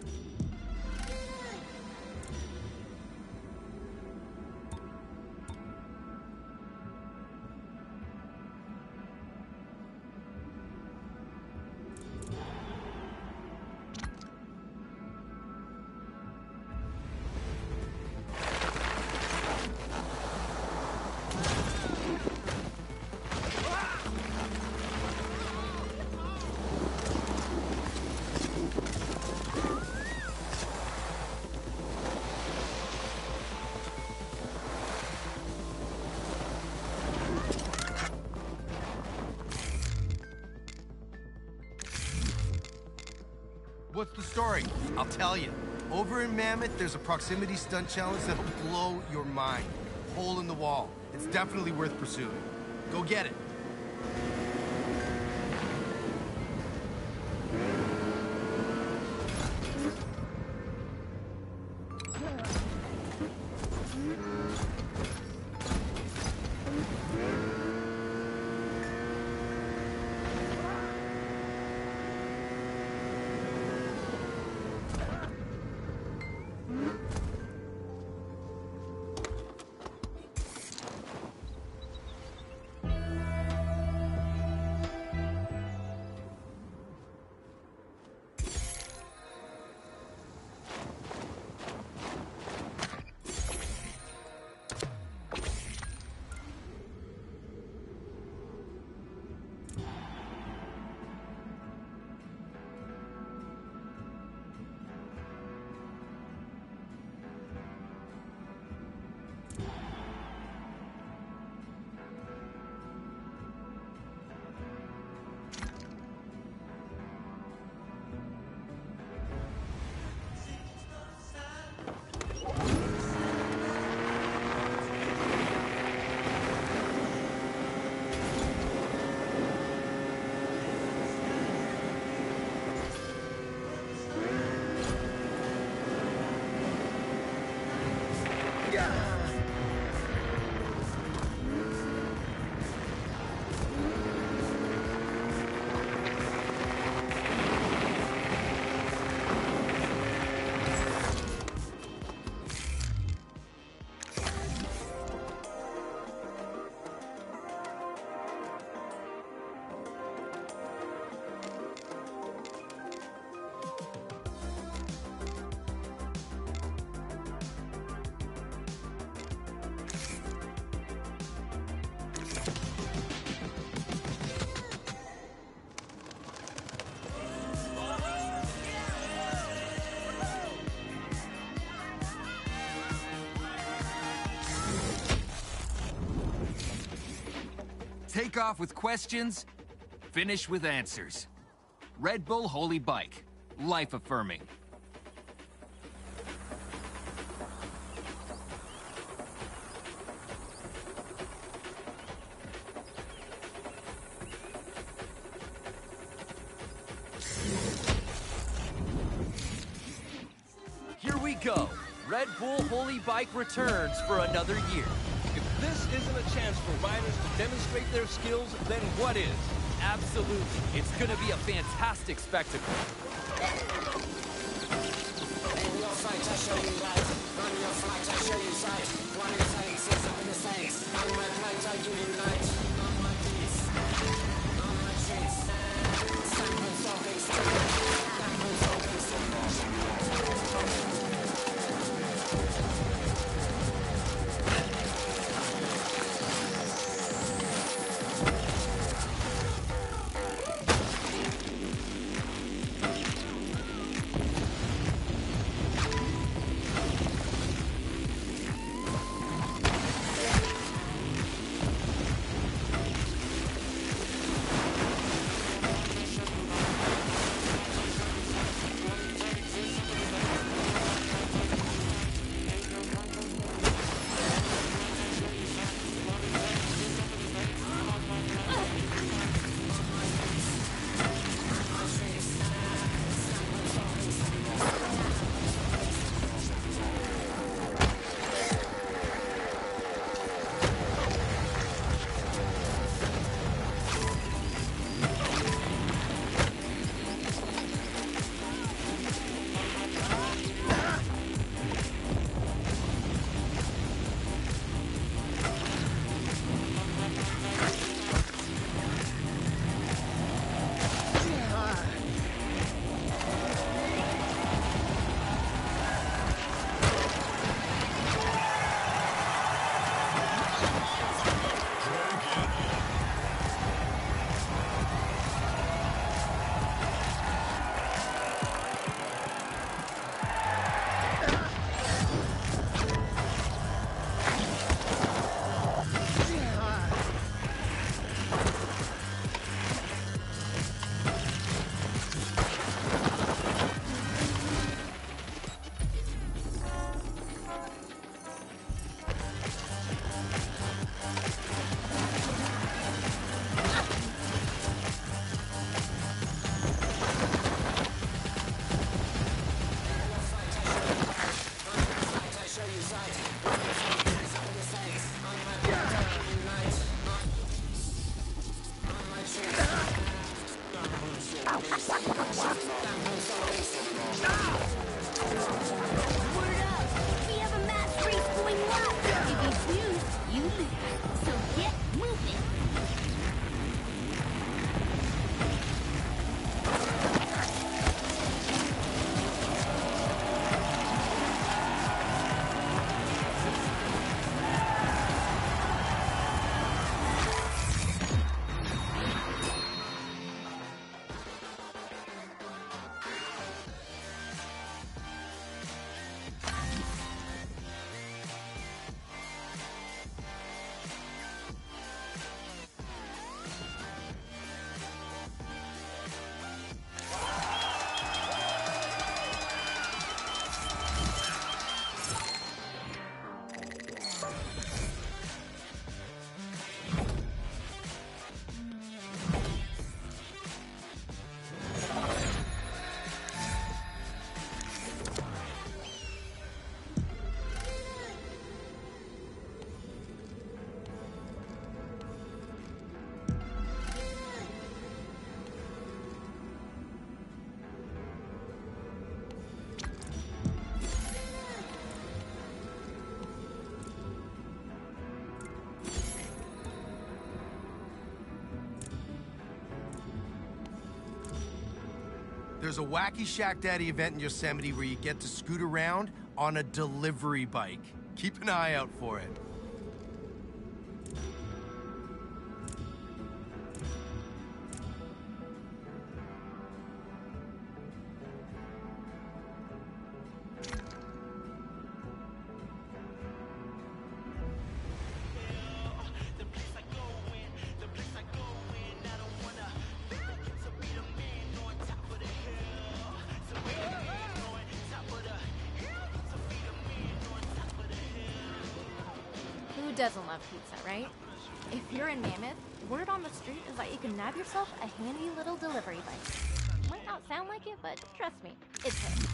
What's the story? I'll tell you. Over in Mammoth, there's a proximity stunt challenge that'll blow your mind. Hole in the wall. It's definitely worth pursuing. Go get it. Take off with questions, finish with answers. Red Bull Holy Bike. life-affirming. Here we go. Red Bull Holy Bike returns for another year. If this isn't a chance for riders to demonstrate their skills, then what is? Absolutely. It's gonna be a fantastic spectacle. There's a Wacky Shack Daddy event in Yosemite where you get to scoot around on a delivery bike. Keep an eye out for it. doesn't love pizza, right? If you're in Mammoth, word on the street is that you can nab yourself a handy little delivery bike. Might not sound like it, but trust me, it's it.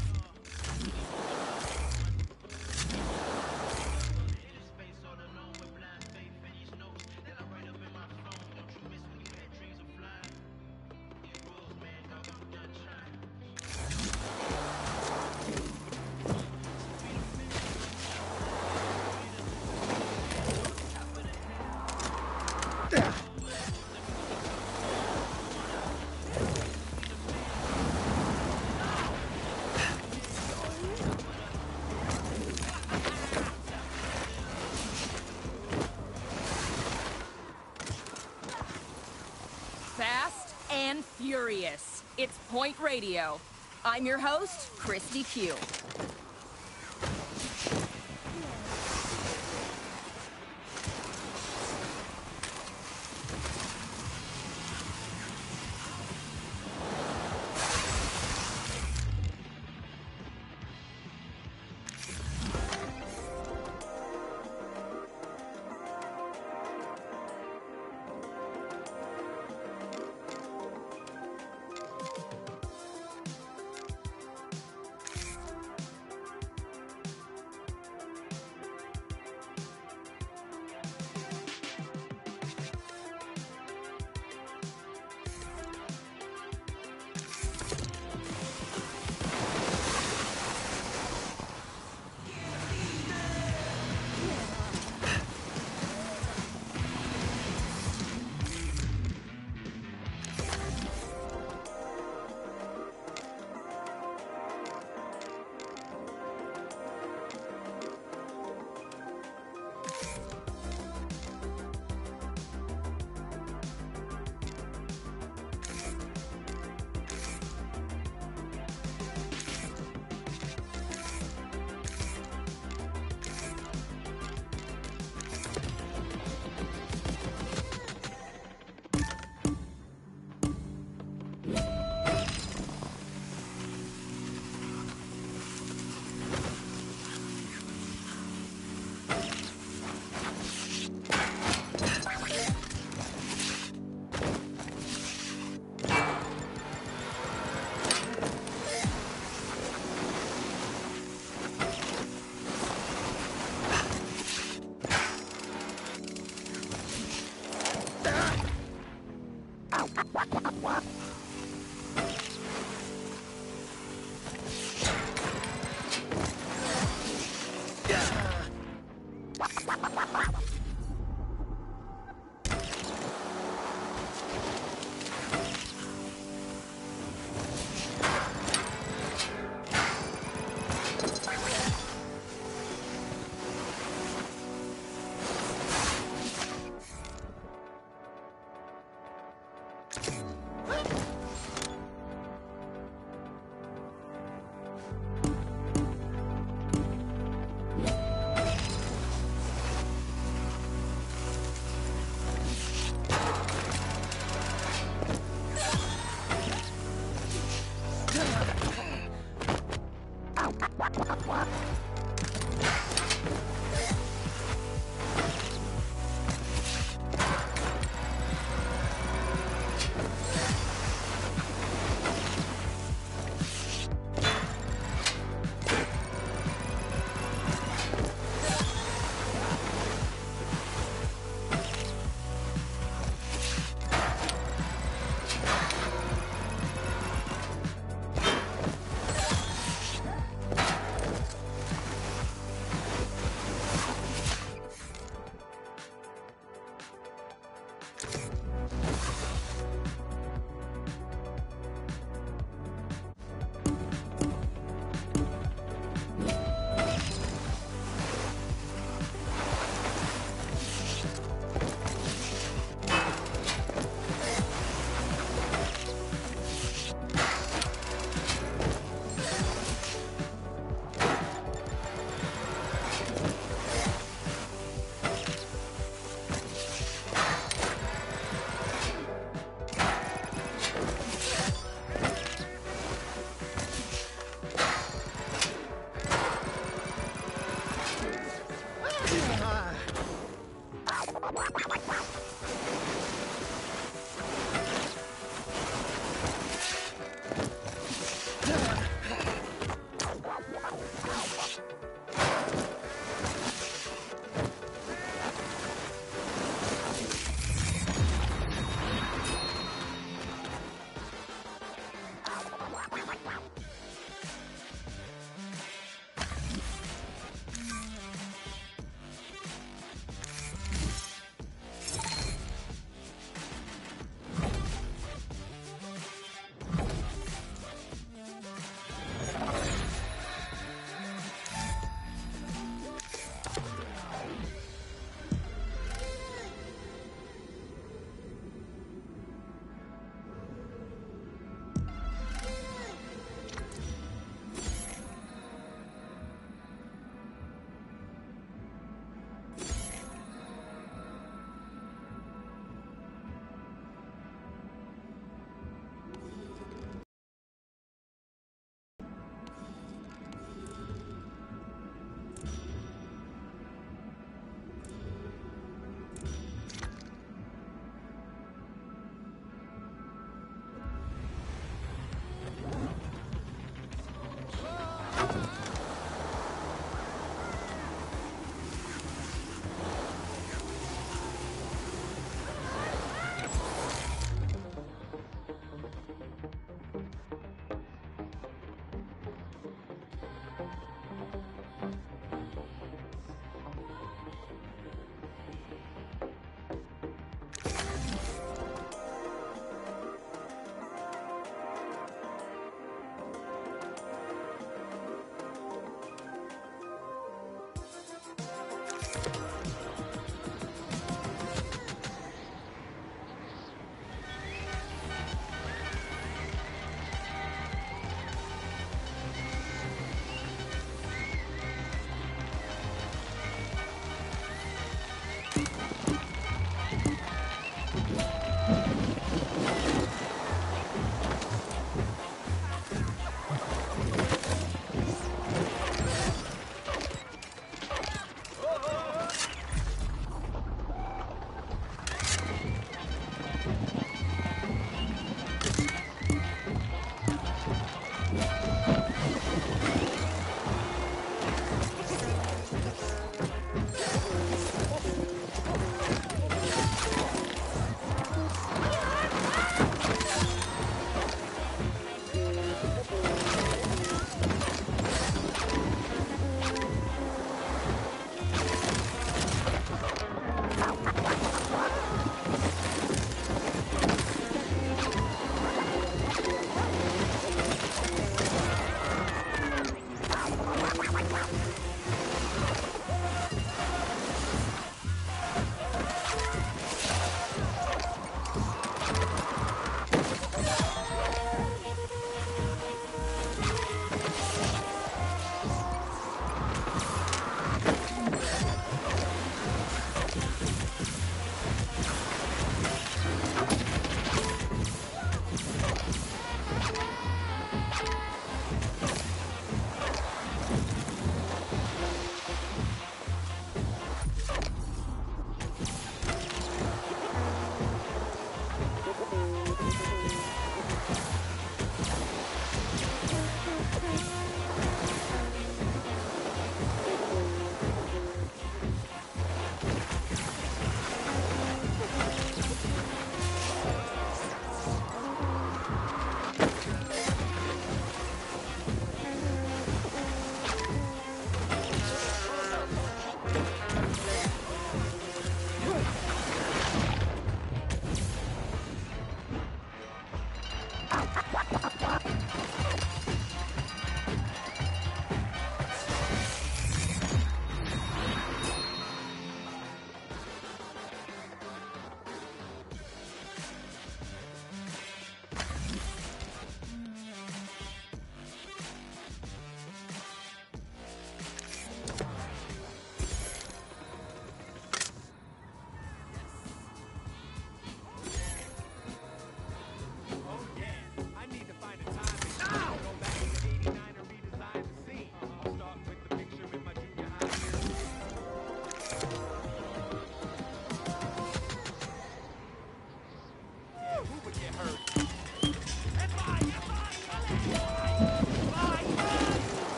Fast and furious. It's Point Radio. I'm your host, Christy Q.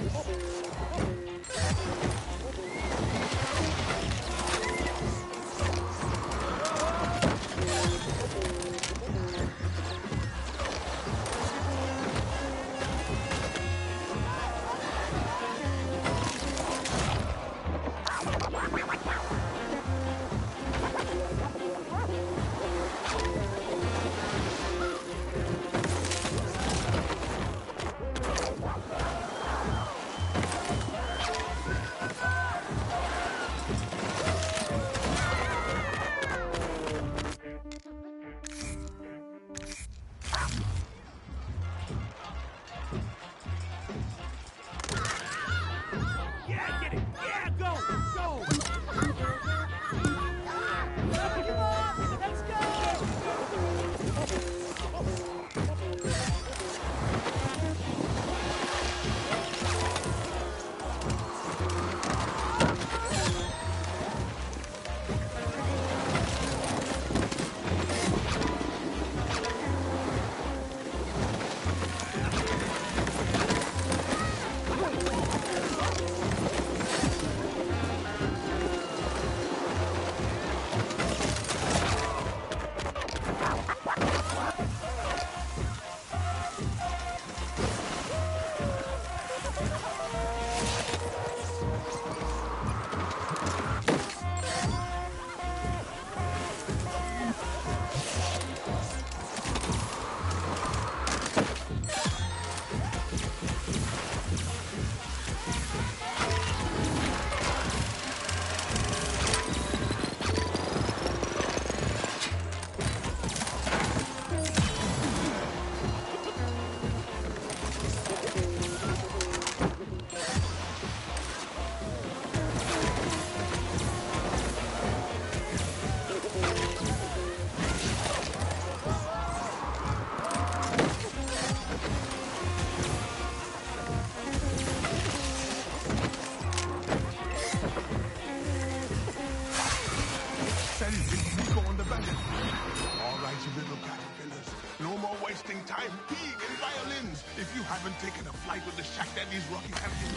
wasting time peeing in violins if you haven't taken a flight with the Shack Daddy's Rocky Captain.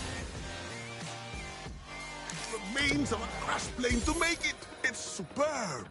Remains of a crash plane to make it. It's superb.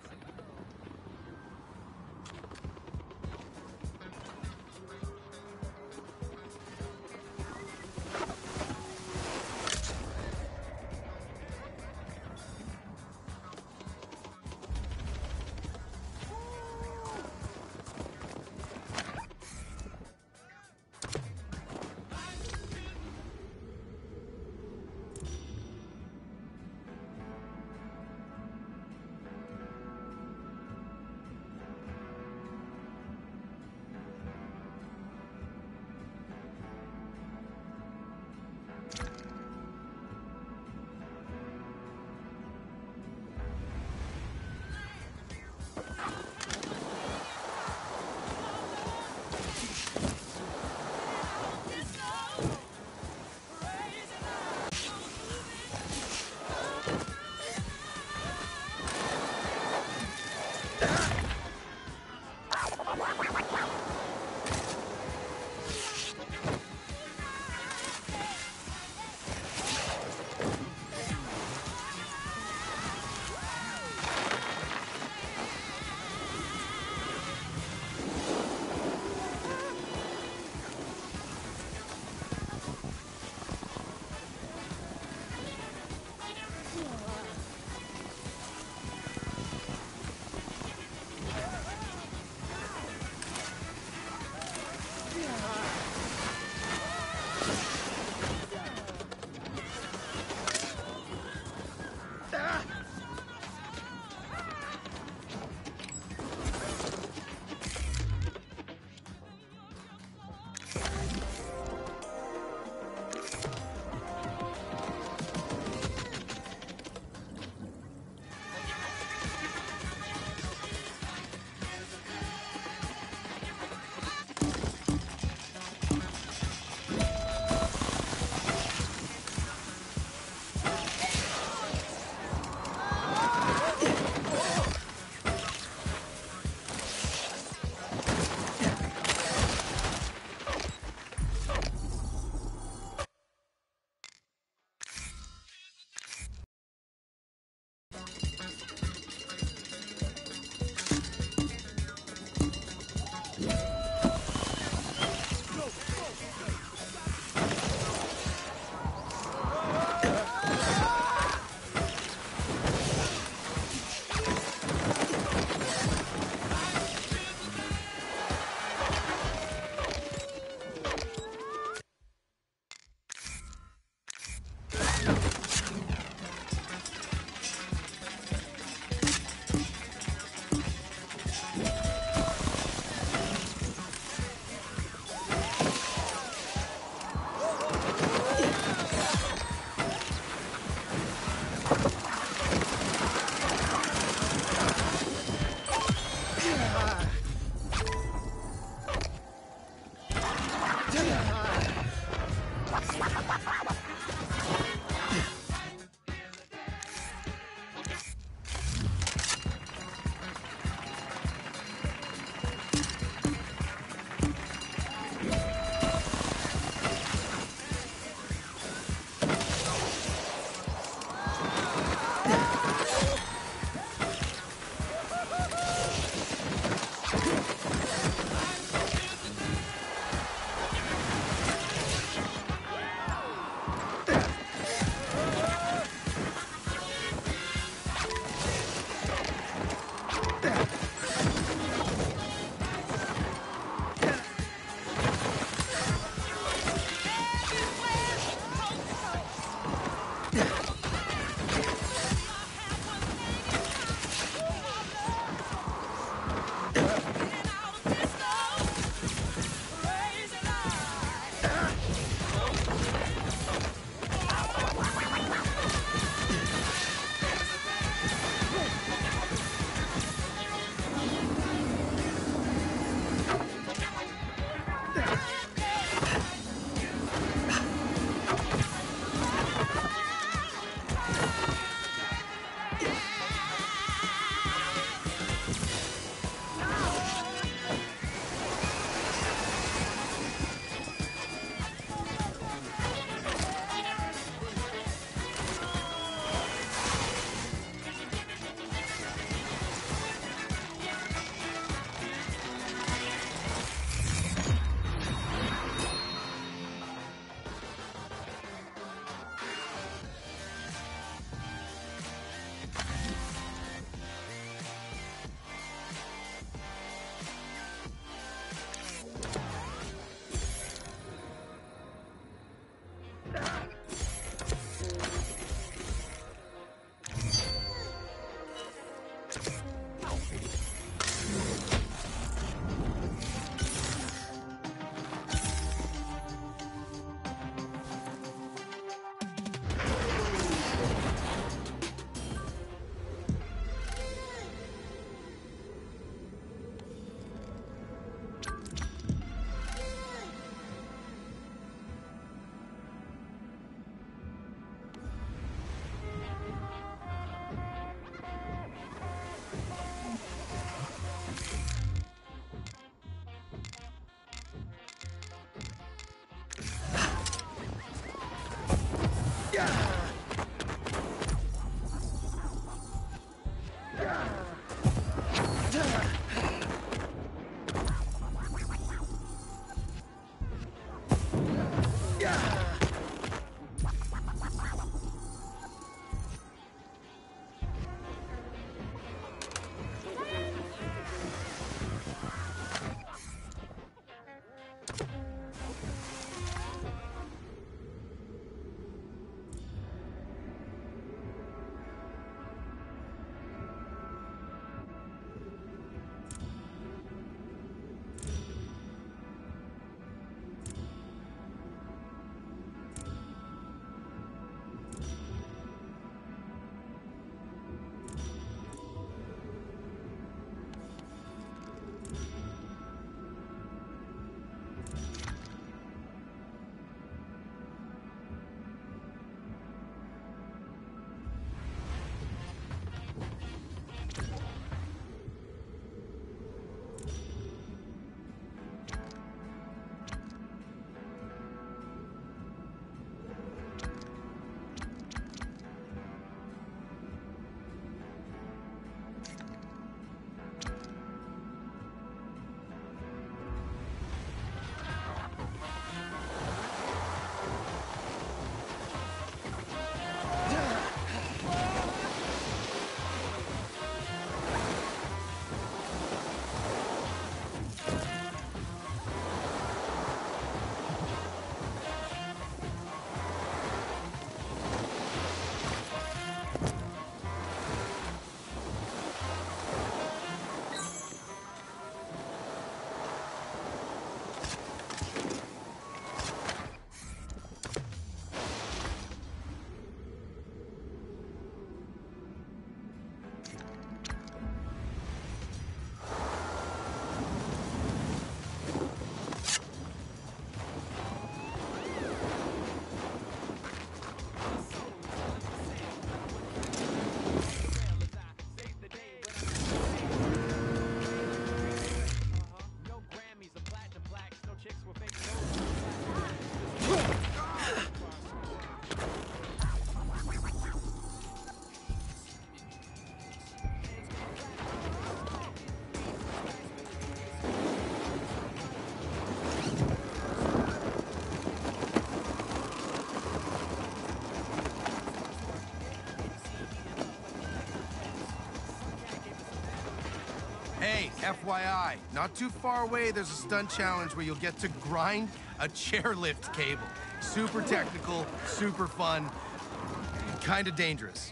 FYI, not too far away, there's a stunt challenge where you'll get to grind a chairlift cable. Super technical, super fun, kinda dangerous.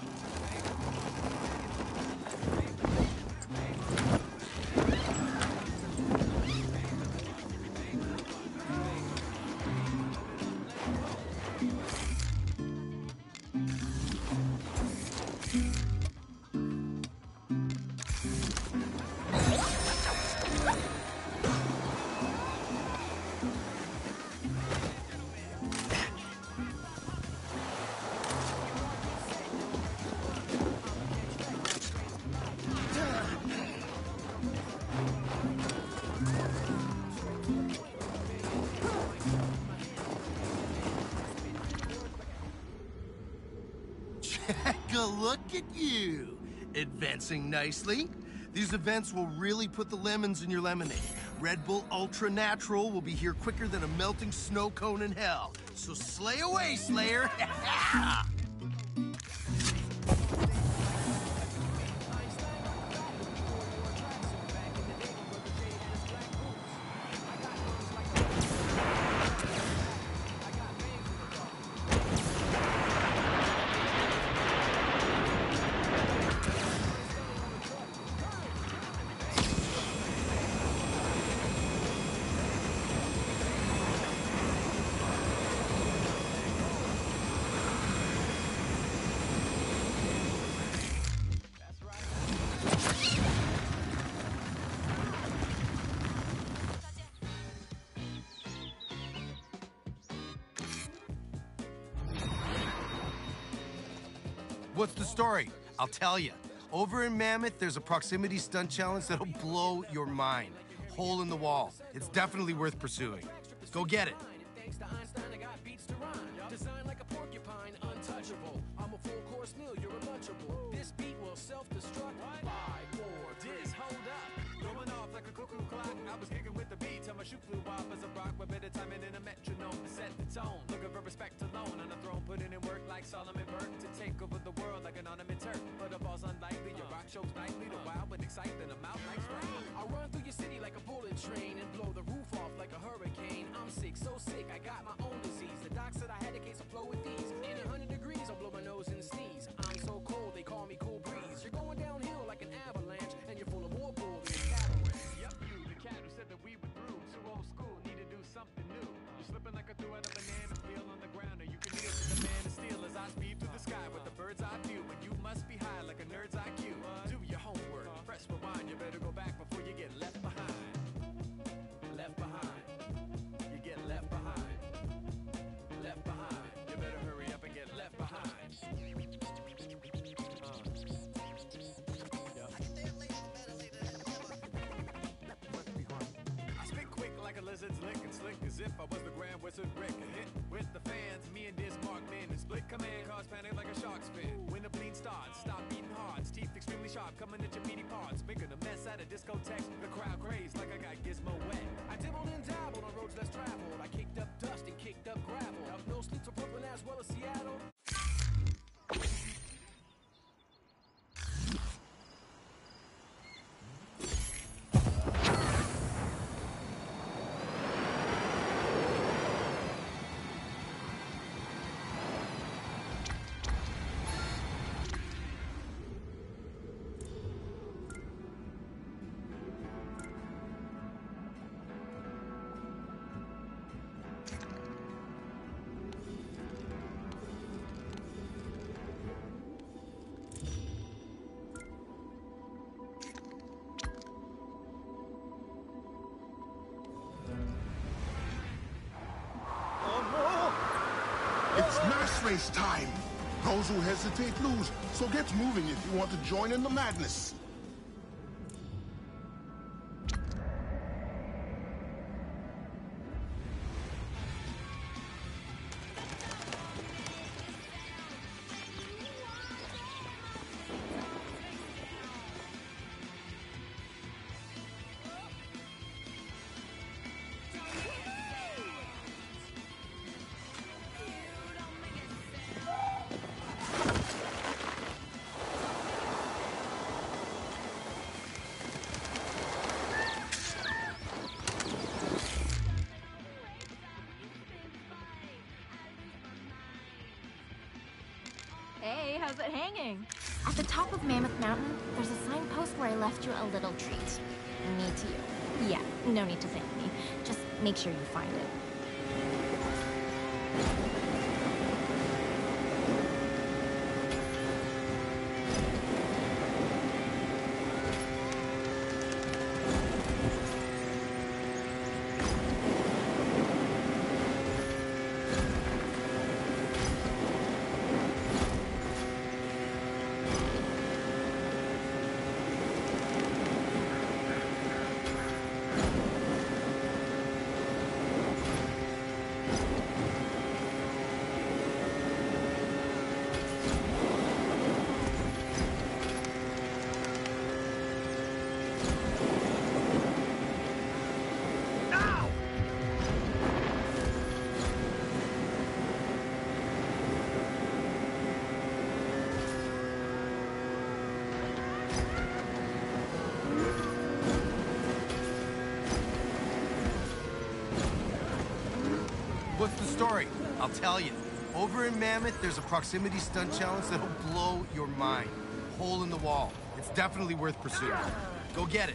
Take a look at you, advancing nicely. These events will really put the lemons in your lemonade. Red Bull Ultra Natural will be here quicker than a melting snow cone in hell. So slay away, Slayer! What's the story? I'll tell you. Over in Mammoth, there's a proximity stunt challenge that'll blow your mind. Hole in the wall. It's definitely worth pursuing. Go get it. This beat will self-destruct. Buy more. This hold up. Going off like a cuckoo clock. I was kicking with the beat till my shoe flew off as a rock. With better timing in a metronome to set the tone. Looking for respect alone on the throne. Putting in work like Solomon Burke to take over the world like an ornament Turk. But the ball's unlikely. Your rock shows nightly. The wild but exciting. I'm out like spring. I'll run through your city like a bullet train and blow the roof off like a hurricane. I'm sick, so sick. I got my own disease. The doc said I had a case of flow with these. In 100 degrees, I'll blow my nose and sneeze. I'm so cold, they call me Cool Breeze. You're going downhill like an avalanche, and you're full of more bull than a cataract. Yup, you, the cat who said that we were through. Too old school, need to do something new. You're slipping like a threw out a banana peel on the ground, and you can kneel to the man of steel as I speed through the sky with the bird's eye view. And you must be high like a nerd's IQ. Do your homework, press rewind. You better go back before you get left behind. Left behind. You get left behind. Left behind. You better hurry up and get left behind. Lizards lick and slick as if I was the Grand Wizard Rick. A hit with the fans, me and Dismark man and split command. Cause panic like a shark's fin. When the bleed starts, stop beating hard. Teeth extremely sharp, coming at your meaty parts. Making a mess out of discotheques. The crowd crazed like I got gizmo wet. I dibbled and dabbled on roads less traveled. I kicked up dust and kicked up gravel. Up no sleep to Brooklyn as well as Seattle. It's mass race time. Those who hesitate lose, so get moving if you want to join in the madness. Hey, how's it hanging? At the top of Mammoth Mountain, there's a signpost where I left you a little treat. Me to you. Yeah, no need to thank me. Just make sure you find it. What's the story? I'll tell you. Over in Mammoth, there's a proximity stunt challenge that'll blow your mind. Hole in the wall. It's definitely worth pursuing. Go get it.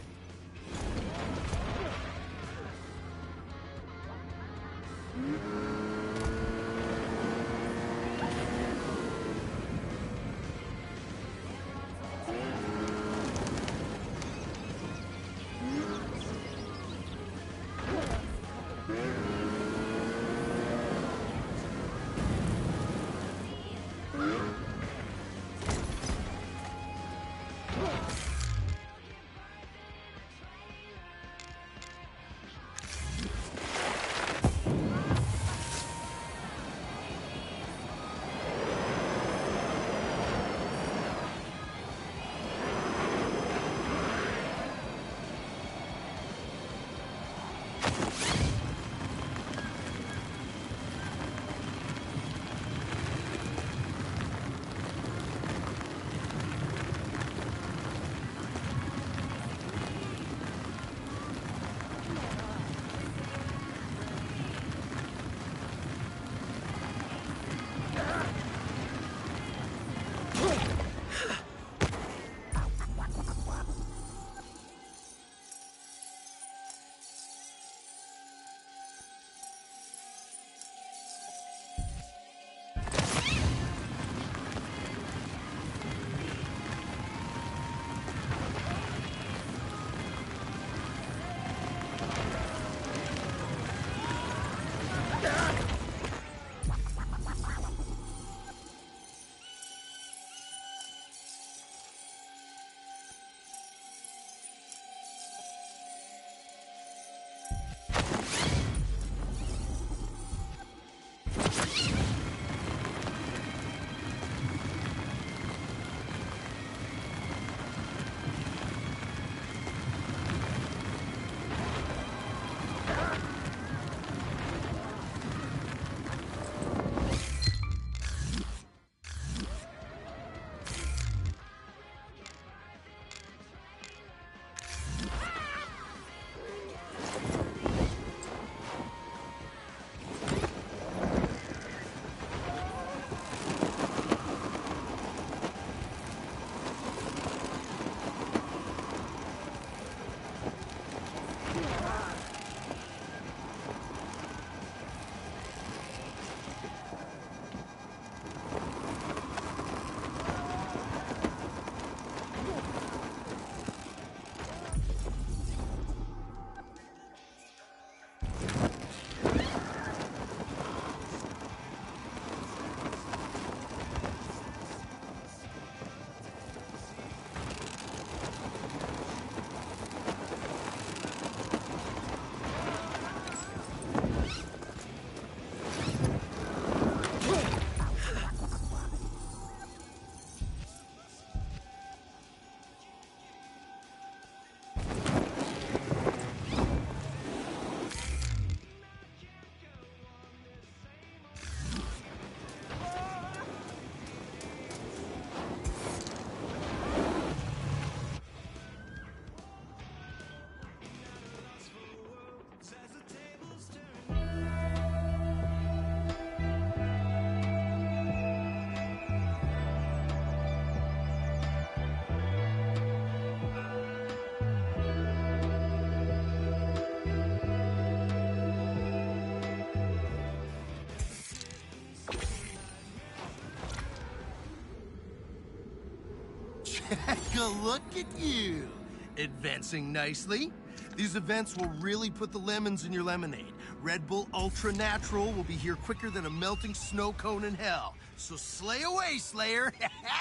Look at you! Advancing nicely. These events will really put the lemons in your lemonade. Red Bull Ultra Natural will be here quicker than a melting snow cone in hell. So slay away, Slayer!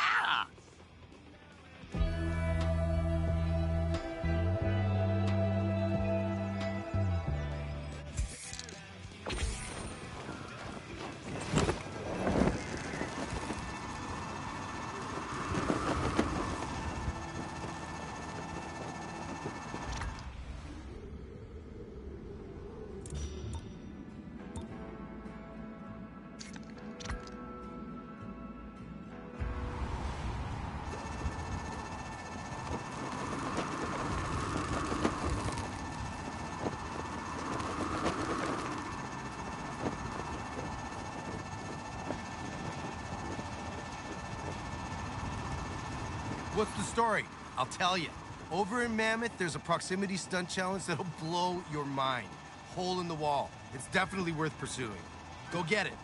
What's the story? I'll tell you. Over in Mammoth, there's a proximity stunt challenge that'll blow your mind. Hole in the wall. It's definitely worth pursuing. Go get it.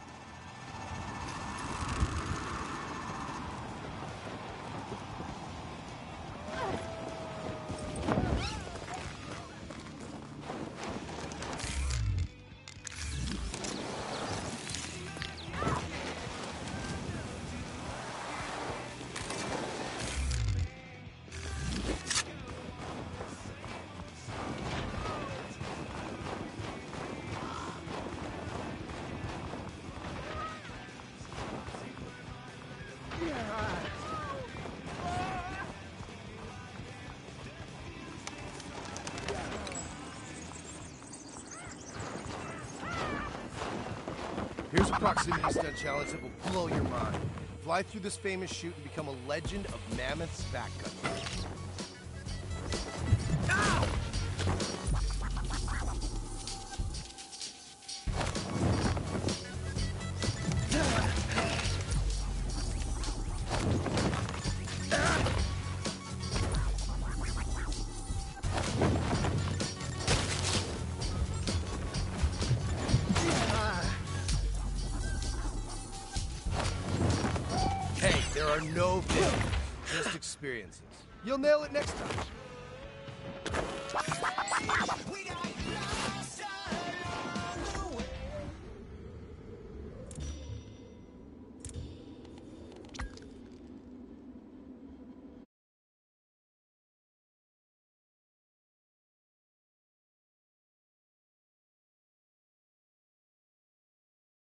Here's a proximity stunt challenge that will blow your mind. Fly through this famous chute and become a legend of Mammoth's backcountry. Ow! Hey, there are no failures, just experiences. You'll nail it next time.